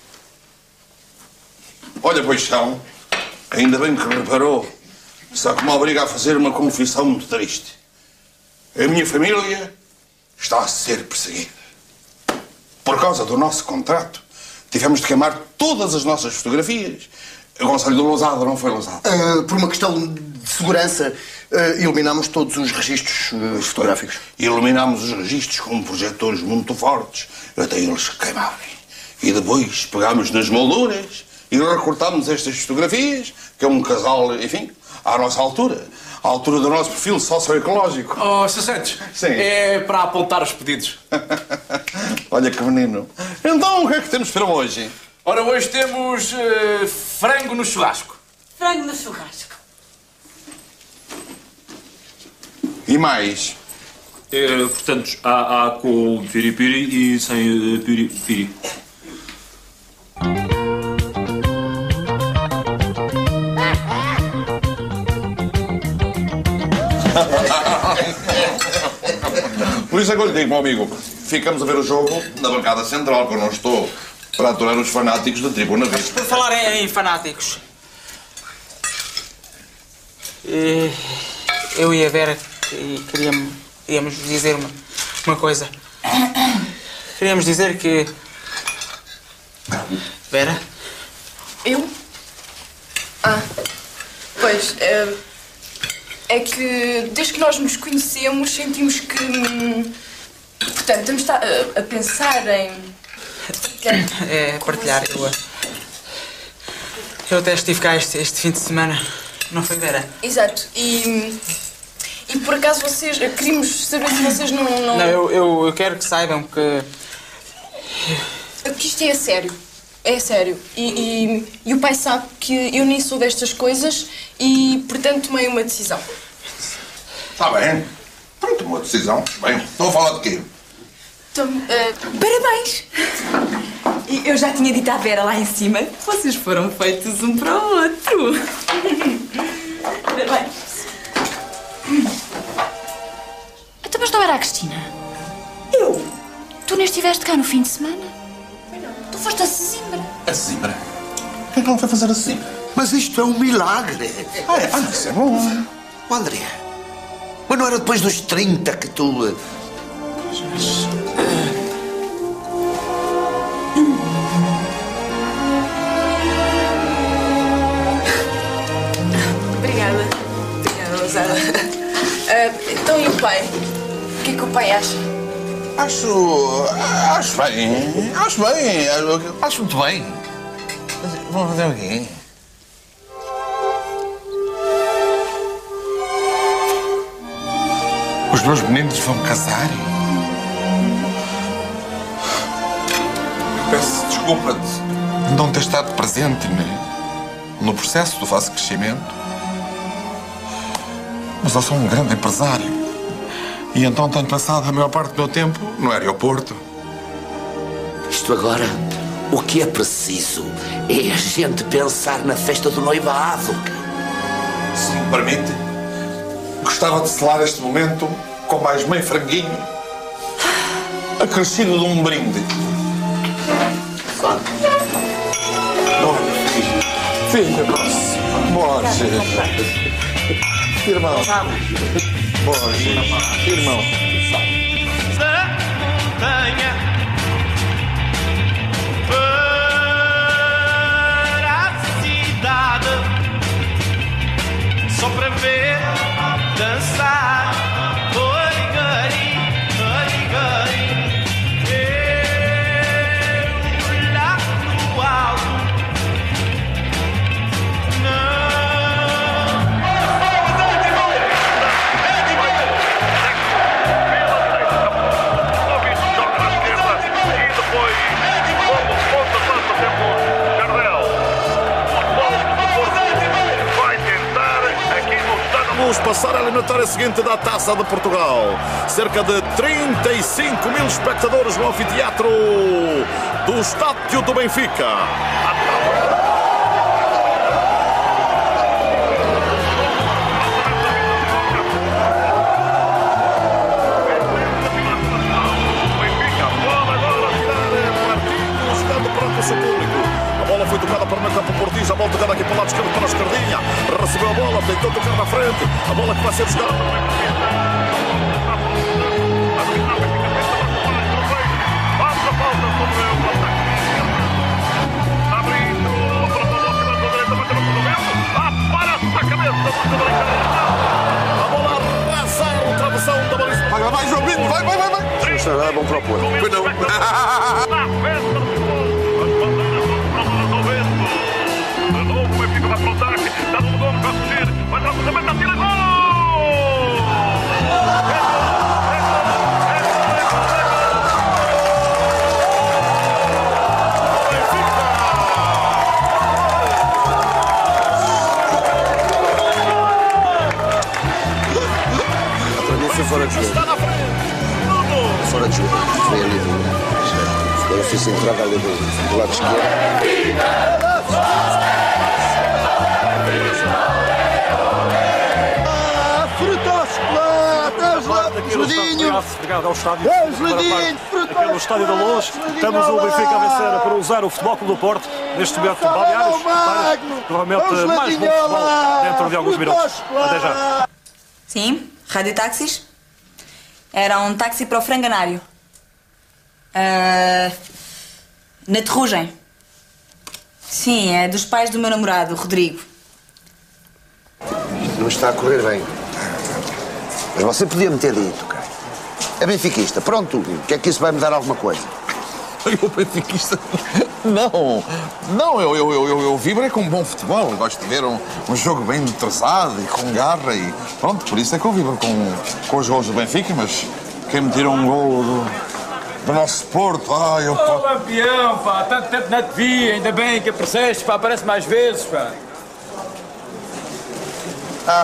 Olha, pois são. Ainda bem que reparou. Só que me obriga a fazer uma confissão muito triste. A minha família está a ser perseguida. Por causa do nosso contrato, tivemos de queimar todas as nossas fotografias. O Conselho do Lousada não foi lousado. Uh, por uma questão de segurança, uh, eliminámos todos os registros uh, fotográficos. Eliminámos os registros com projetores muito fortes, até eles queimarem. E depois pegámos nas molduras e recortámos estas fotografias, que é um casal, enfim, à nossa altura. À altura do nosso perfil socioecológico. Oh, senhor Santos. Sim. É para apontar os pedidos. Olha que menino. Então, o que é que temos para hoje? Ora, hoje temos uh, frango no churrasco. Frango no churrasco. E mais? É, portanto, há, há com piripiri e sem uh, piripiri. Por isso é que eu lhe digo, meu amigo, ficamos a ver o jogo na bancada central, que eu não estou para aturar os fanáticos da Tribuna Vista. Por falar em, em fanáticos, eu e a Vera queríamos, queríamos dizer uma, uma coisa. Queríamos dizer que... Vera? Eu? Ah, pois, é, é que desde que nós nos conhecemos sentimos que... hum, Portanto, estamos a, a pensar em... É, partilhar. Eu, eu até estive cá este, este fim de semana, não foi, Vera? Exato. E... E por acaso vocês... Queríamos saber se vocês não... Não, Não, eu, eu, eu quero que saibam que... Que isto é sério. É sério. E, e, e o pai sabe que eu nem sou destas coisas e, portanto, tomei uma decisão. Está bem. Pronto, uma decisão. Bem, estão a falar de quê? Então, uh... Parabéns! E eu já tinha dito à Vera lá em cima que vocês foram feitos um para o outro. Parabéns. Então, mas não era a Cristina? Eu? Tu nem estiveste cá no fim de semana? Não. Tu foste a Sesimbra. A Sesimbra? O que é que ela foi fazer a Sesimbra? Mas isto é um milagre. Ah, é? Ah, isso é bom. Oh, André, mas não era depois dos trinta que tu... Obrigada. Obrigada, Rosada. Uh, então, e o pai? O que é que o pai acha? Acho... acho bem. Acho bem. Acho muito bem. Mas vamos fazer o quê? Os meus meninos vão casar? Peço desculpa de não ter estado presente no processo do vosso crescimento. Mas eu sou um grande empresário. E então tenho passado a maior parte do meu tempo no aeroporto. Isto agora, o que é preciso é a gente pensar na festa do noivado. Se me permite, gostava de selar este momento com mais meio franguinho, acrescido de um brinde. Olha, filho, filho, Borges. Irmão. Pois, irmão. Da montanha para a cidade, só para ver dançar. Oi, gari, oi, gari. Eu lá no alto. Vamos passar a eliminatória seguinte da Taça de Portugal. Cerca de trinta e cinco mil espectadores no anfiteatro do Estádio do Benfica. A bola foi tocada para o meio campo Portis, a bola tocada aqui para o lado esquerdo, para a esquerdinha, recebeu a bola, tentou tocar na frente, a bola que vai ser jogada para o meio campo. Passa a falta sobre o ataque. Abrindo para a bola da direita, bateu no cruzamento, aparece a cabeça do a bola arrasar o travessão da baliza. Vai, vai, João, vai, vai, vai, vai. Isso não é bom para o Porto. Pois não. Fora de jogo. Fora de jogo. Foi ali do. Eu fiz entrada ali do, do lado esquerdo. Ah, fruta ao chocolate! É geladinho! Obrigado ao estádio. É geladinho! Aqui no Estádio da Luz. Temos o Benfica a vencer para usar o Futebol Clube do Porto. Neste momento, balneários. Provavelmente mais bom futebol dentro de alguns minutos. Até já. Sim, Rádio Táxis. Era um táxi para o Franganário. Uh, na Terrugem. Sim, é dos pais do meu namorado, Rodrigo. Não está a correr bem. Mas você podia me ter dito, cara. É benfiquista, pronto. O que é que isso vai me dar alguma coisa? Eu, benfiquista? Não. Não, eu, eu, eu, eu, eu vibro é com bom futebol. Eu gosto de ver um, um jogo bem entrosado e com garra e pronto, por isso é que eu vibro com, com os gols do Benfica, mas quem me tira um gol do, do nosso Porto, ai, eu... Ô, campeão, pá, tanto tempo não te vi, ainda bem que apareceste, pá, aparece mais vezes, pá. Ah.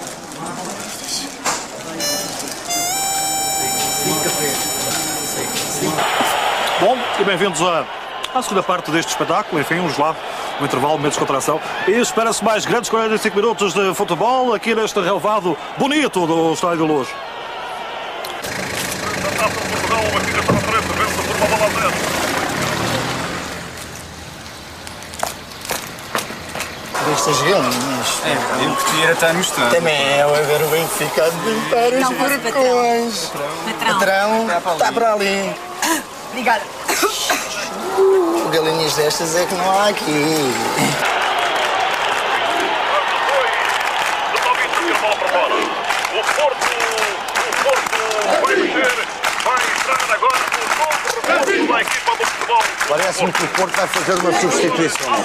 Bom, e bem-vindos à, à segunda parte deste espetáculo. Enfim, um gelado, um intervalo, um momento de descontração. E espera-se mais grandes quarenta e cinco minutos de futebol aqui neste relevado bonito do Estádio da Luz. Destas galinhas. É, eu curtia estar no estádio. Também é a ver o Benfica a limpar os barcões. Patrão. Patrão, está para ali. Obrigada. Uh, galinhas destas é que não há aqui. O Porto, o Porto vai mexer, vai entrar agora no novo da equipa do futebol. Parece-me que o Porto vai fazer uma substituição.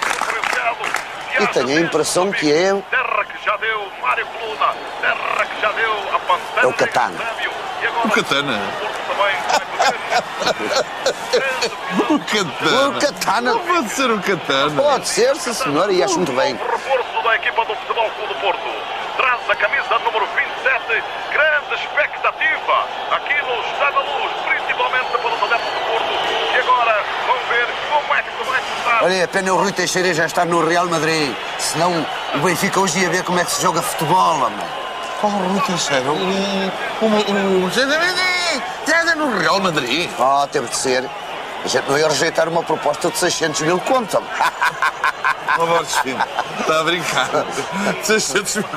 E tenho a impressão que é... Terra que já deu Mário Coluna, terra que já deu a Pantana. É o Catana. O Catana? O Catana? O Catana? Pode ser o Catana. Pode ser, sim senhor, e acho muito bem. Reforço da equipa do Futebol Clube do Porto. Traz a camisa número vinte e sete. Grande expectativa aqui no Estádio da Luz, principalmente pelos adeptos do Porto. E agora vamos ver como é que vai estar. Olha, a pena o Rui Teixeira já está no Real Madrid. Senão o Benfica hoje ia ver como é que se joga futebol, mano. Qual o Rui Teixeira? O... O... O... Está no Real Madrid. Oh, teve de ser. A gente não ia rejeitar uma proposta de seiscentos mil conto. Ó, Borges Pinto, está a brincar. seiscentos mil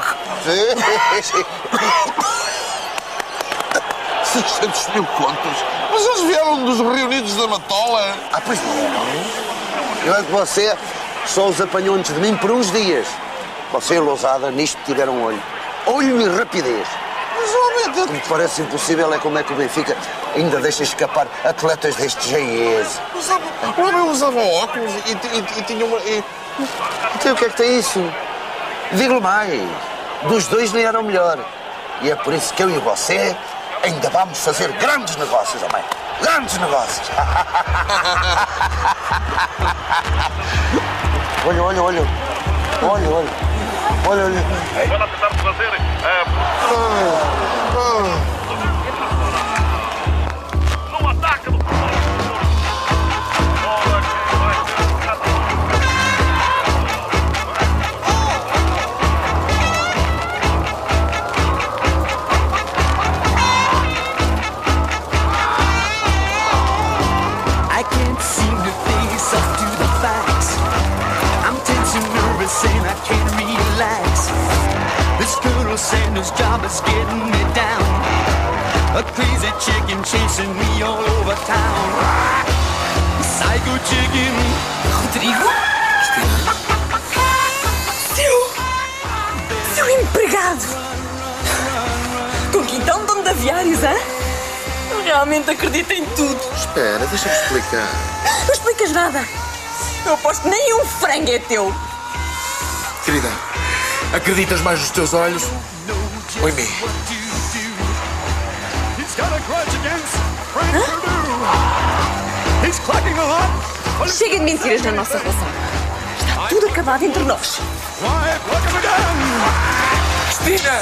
seiscentos mil contos? Mas eles vieram dos reunidos da Matola. Ah, pois não. Eu é que você só os apanhou antes de mim por uns dias. Você e Lousada nisto tiveram olho. Olho e rapidez. Mas, homem, o que me parece impossível é como é que o Benfica ainda deixa escapar atletas deste jeez. O homem usava óculos e, e, e tinha uma... E... Então o que é que tem isso? Digo-lhe mais. Dos dois nem era o melhor. E é por isso que eu e você ainda vamos fazer grandes negócios, homem. Grandes negócios. Olha, olha, olha. Olha, olha. Olha, olha. Pode apertar de fazer. No ataque do I can't seem to face up to the facts. I'm tense and nervous and I can't relax. This Colonel Sanders job is getting me down. A crazy chicken chasing me all over town. Psycho chicken. Rodrigo? Seu... Seu empregado! Com quintão de dono de aviários, hã? Eu realmente acredito em tudo. Espera, deixa-me explicar. Não explicas nada. Eu aposto que nem um frango é teu. Querida, acreditas mais nos teus olhos ou em mim? Chega de mentiras na nossa relação. Está tudo acabado entre nós. Cristina!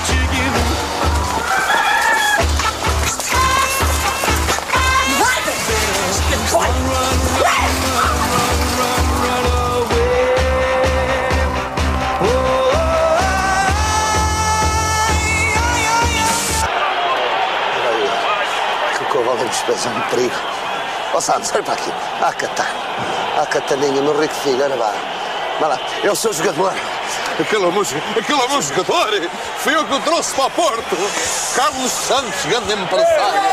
Despesa um perigo. Ó, Santos, olha para aqui. Ah, Catá. Ah, Cataninha, meu rico filho, olha lá. Vai lá, é o seu jogador. Aquela música, aquela música, jogador, foi eu que o trouxe para o Porto. Carlos Santos, grande empresário.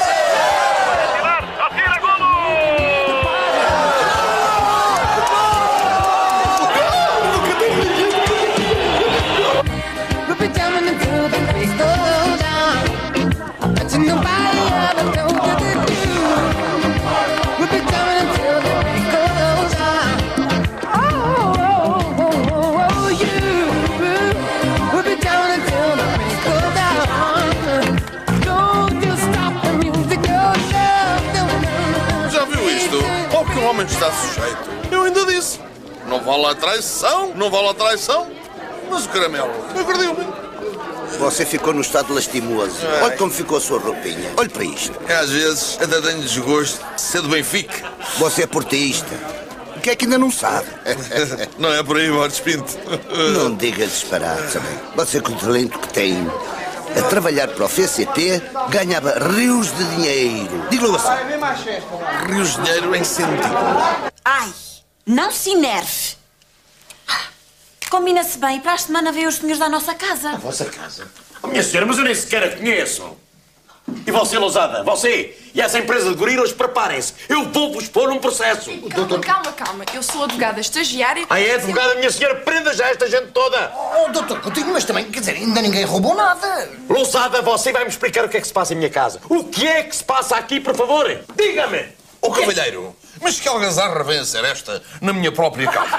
O homem está sujeito. Eu ainda disse. Não vale a traição, não vale a traição. Mas o caramelo agrediu-me. Você ficou no estado lastimoso. É. Olha como ficou a sua roupinha. Olhe para isto. É, às vezes até tenho desgosto de ser do Benfica. Você é portista. O que é que ainda não sabe? Não é por aí, Borges Pinto. Não diga disparate, também. Você com o talento que tem a trabalhar para o F C P ganhava rios de dinheiro. Diga-lhe assim. Rios de dinheiro em sentido. Ai, não se enerve. Combina-se bem e para a semana veio os senhores da nossa casa. A vossa casa? Oh, minha senhora, mas eu nem sequer a conheço. E você, Lousada, você e essa empresa de gorilas, preparem-se. Eu vou-vos pôr um processo. Calma, calma, calma. Eu sou advogada estagiária. Ah, é advogada, minha senhora? Prenda já esta gente toda. Oh, doutor Coutinho, mas também, quer dizer, ainda ninguém roubou nada. Lousada, você vai-me explicar o que é que se passa em minha casa. O que é que se passa aqui, por favor? Diga-me. Ô, cavalheiro, mas que algazarra vem a ser esta na minha própria casa?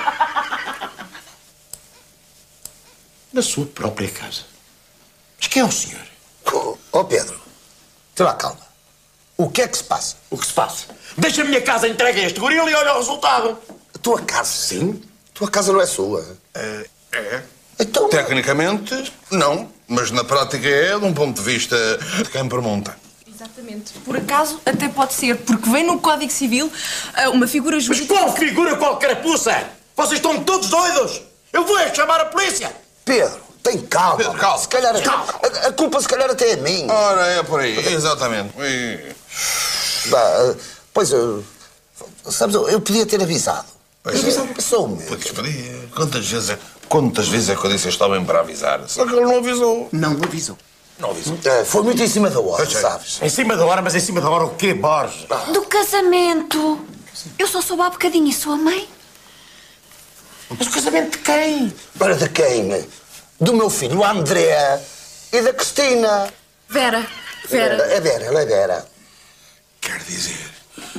Na sua própria casa? Mas quem é o senhor? Ó, oh, Pedro, terá calma. O que é que se passa? O que se passa? Deixa a minha casa entregue a este gorila e olha o resultado. A tua casa, sim? A tua casa não é sua. É. é. Então... Tecnicamente, não. Mas na prática é de um ponto de vista de quem permonta. Exatamente. Por acaso, até pode ser, porque vem no Código Civil uma figura jurídica... Mas qual figura, qual carapuça? Vocês estão todos doidos? Eu vou é chamar a polícia. Pedro, tem calma. Pedro, calma. Se calhar calma. A, a culpa se calhar até é minha. Ora, é por aí. Exatamente. E... Bah, pois, uh, Sabes, eu, eu podia ter avisado. Pois a avisado é. passou-me. Pois podia. Quantas vezes, é, quantas vezes é que eu disse a este homem para avisar? Só que ele não avisou. Não avisou. Não avisou. É, foi muito em cima da hora, Pois é. sabes? Em cima da hora, mas em cima da hora o quê, Borges? Do casamento. Eu só soube há bocadinho e sou a mãe. Mas o casamento de quem? Para de quem? Do meu filho, a André, e da Cristina. Vera. Vera. É Vera, ela é Vera. Quer dizer...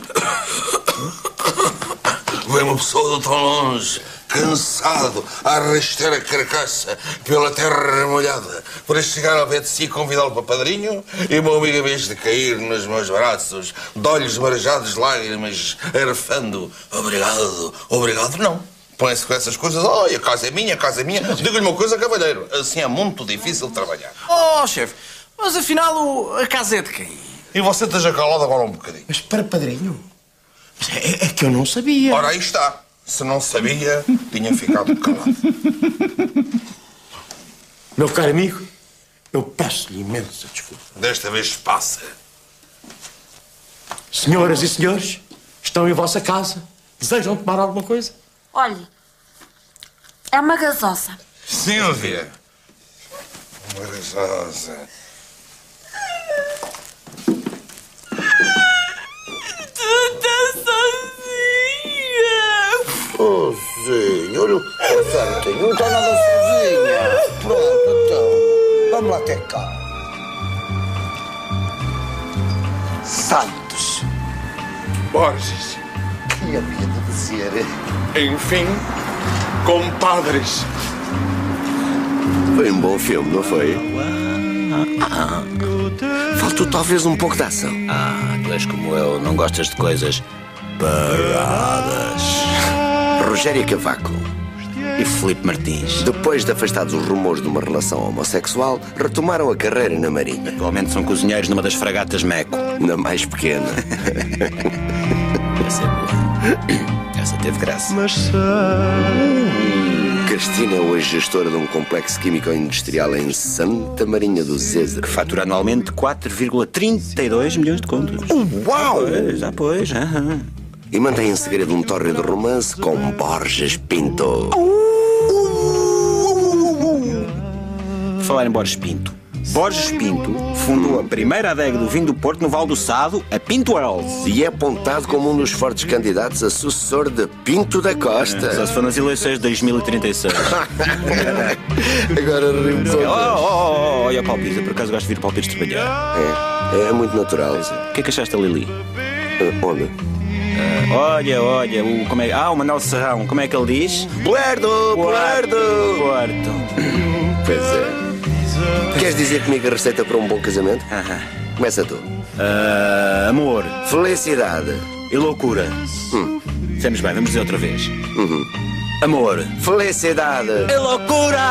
Vem uma pessoa de tão longe, cansado, a arrastar a carcaça pela terra molhada, para chegar ao pé de si e convidá-lo para padrinho, e o meu amigo, em vez de cair nos meus braços, de olhos marejados de lágrimas, arfando, obrigado, obrigado, não. Põe-se com essas coisas, oh, a casa é minha, a casa é minha. Digo-lhe uma coisa, cavalheiro, assim é muito difícil de trabalhar. Oh, chefe, mas afinal o- a casa é de quem? E você esteja calado agora um bocadinho. Mas para padrinho? Mas é, é que eu não sabia. Ora, aí está. Se não sabia, tinha ficado calado. Meu caro amigo, eu peço-lhe imensa desculpa. Desta vez passa. Senhoras e senhores, estão em vossa casa. Desejam tomar alguma coisa? Olhe, é uma gasosa. Sílvia. Uma gasosa. Oh, senhor, certo, não está nada sozinha. Pronto, então, vamos lá até cá. Santos. Borges. Que havia de dizer? Enfim, compadres. Foi um bom filme, não foi? Ah, faltou talvez um pouco de ação. Ah, tu és como eu, não gostas de coisas paradas. Rogério Cavaco e Filipe Martins, depois de afastados os rumores de uma relação homossexual, retomaram a carreira na Marinha. Atualmente são cozinheiros numa das fragatas Meco. Na mais pequena. Essa é boa. Essa teve graça. Cristina é hoje gestora de um complexo químico-industrial em Santa Marinha do Zezer. Que fatura anualmente quatro vírgula trinta e dois milhões de contos. Uau! Pois, ah, pois. Ah, E mantém em segredo um tórrido romance com Borges Pinto. Por falar em Borges Pinto. Borges Pinto fundou a primeira adega do vinho do Porto no Val do Sado, a Pinto Wells. E é apontado como um dos fortes candidatos a sucessor de Pinto da Costa. É, só se for nas eleições de dois mil e trinta e seis. Agora rimos. Oh, oh, oh, olha o palpite, por acaso gosto de vir palpites trabalhar. É, é muito natural. O que é que achaste da Lili? Uh, onde? Uh, olha, olha, o, como é, ah, o Manuel Serrão, como é que ele diz? Puerto, Puerto! Puerto. Pois é. Queres dizer comigo a receita para um bom casamento? Uh-huh. Começa tu. Uh, amor. Felicidade. E loucura. Hum. Dizemos bem, vamos dizer outra vez. Uhum. Amor. Felicidade. E loucura!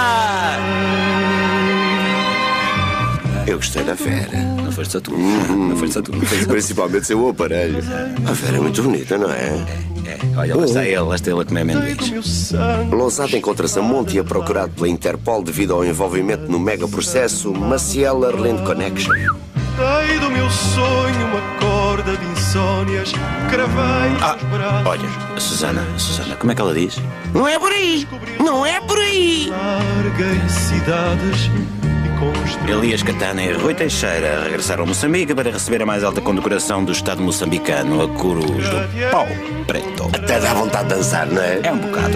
Eu gostei da Vera. Não foste só tu. Uhum. Não foste só tu. Não foste só tu. Principalmente seu aparelho. A Vera é muito bonita, não é? É, é. Olha, lá está ele, lá está ele a comer amendoins. Lousada encontra-se a monte e é procurado pela Interpol devido ao envolvimento no mega processo Maciel Arlind Connection. Dei do meu sonho uma corda de insónias, cravei ah, olha, a Susana, a Susana, como é que ela diz? Não é por aí! Não é por aí! Larguei cidades. Elias Catana e Rui Teixeira regressaram a Moçambique para receber a mais alta condecoração do Estado moçambicano, a Cruz do Pau Preto. Até dá vontade de dançar, não é? É um bocado.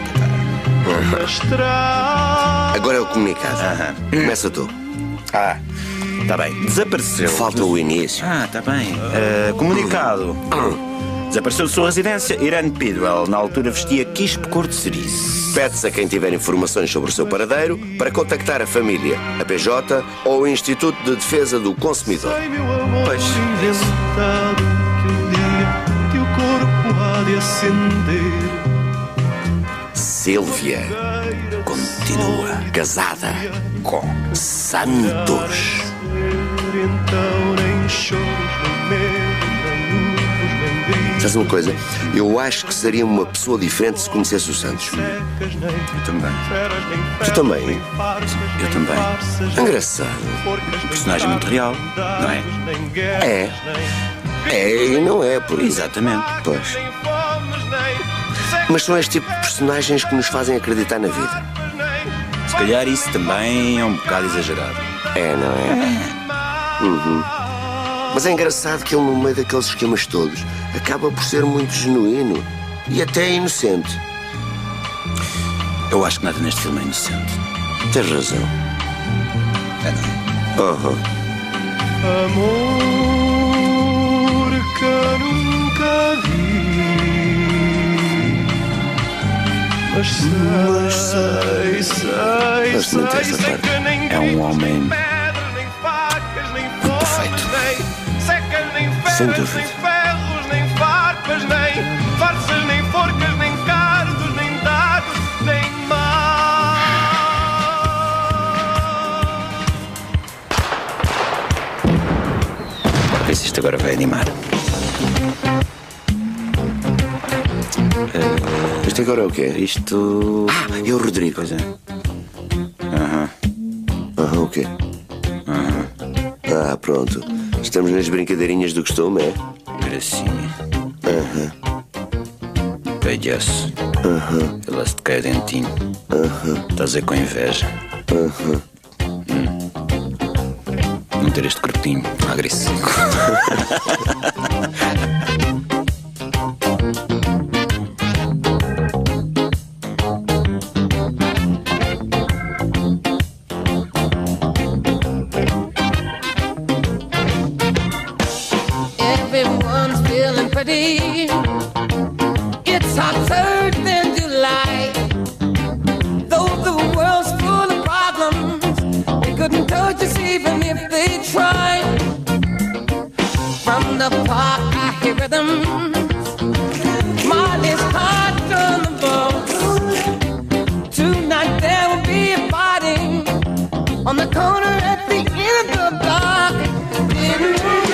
Agora é o comunicado. Uh-huh. Começa tu. Ah, está bem. Desapareceu. Falta o início. Ah, está bem. Uh, comunicado. Desapareceu de sua residência Irene Pidwell. Na altura vestia quispo cor de cerise. Pede-se a quem tiver informações sobre o seu paradeiro para contactar a família, a P J ou o Instituto de Defesa do Consumidor. Pois. Inventado que um dia teu corpo há de acender. Sílvia continua casada com Santos. Então nem choros, nem medo, nem luvos, nem gritos. Sabes uma coisa? Eu acho que seria uma pessoa diferente se conhecesse o Santos. Eu também. Tu também? Eu também. Engraçado. Um personagem muito real, não é? É. É e não é, por Exatamente. Pois. Mas são este tipo de personagens que nos fazem acreditar na vida. Se calhar isso também é um bocado exagerado. É, não é? Uhum. Mas é engraçado que ele, no meio daqueles esquemas todos, acaba por ser muito genuíno e até inocente. Eu acho que nada neste filme é inocente. Tens razão. É, não é? Uhum. Amor que eu nunca vi, mas sei, sei, Gosto muito dessa sei, sei parte. que nem É um homem nem facas, nem perfeito. nem secas, nem Sem ferros, dúvida. nem ferros, nem farpas, nem farsas, nem forcas, nem cardos, nem dados, nem mar. Vê se isto agora vai animar. Uh, isto agora é o quê? Isto... Ah, é o Rodrigo. Pois é. Aham. Aham, o quê? Aham. Ah, pronto. Estamos nas brincadeirinhas do costume, é? Gracinha. Aham. Palhaço. Aham. Ela-se de cair dentinho. Aham. Estás a com inveja. Aham. Hum. Não ter este corpinho agressivo. Everyone's feeling pretty. It's hotter than July. Though the world's full of problems, they couldn't touch us even if they tried. From the park I hear rhythms. Molly's heart on the ball. Tonight there will be a party on the corner at the end of the block.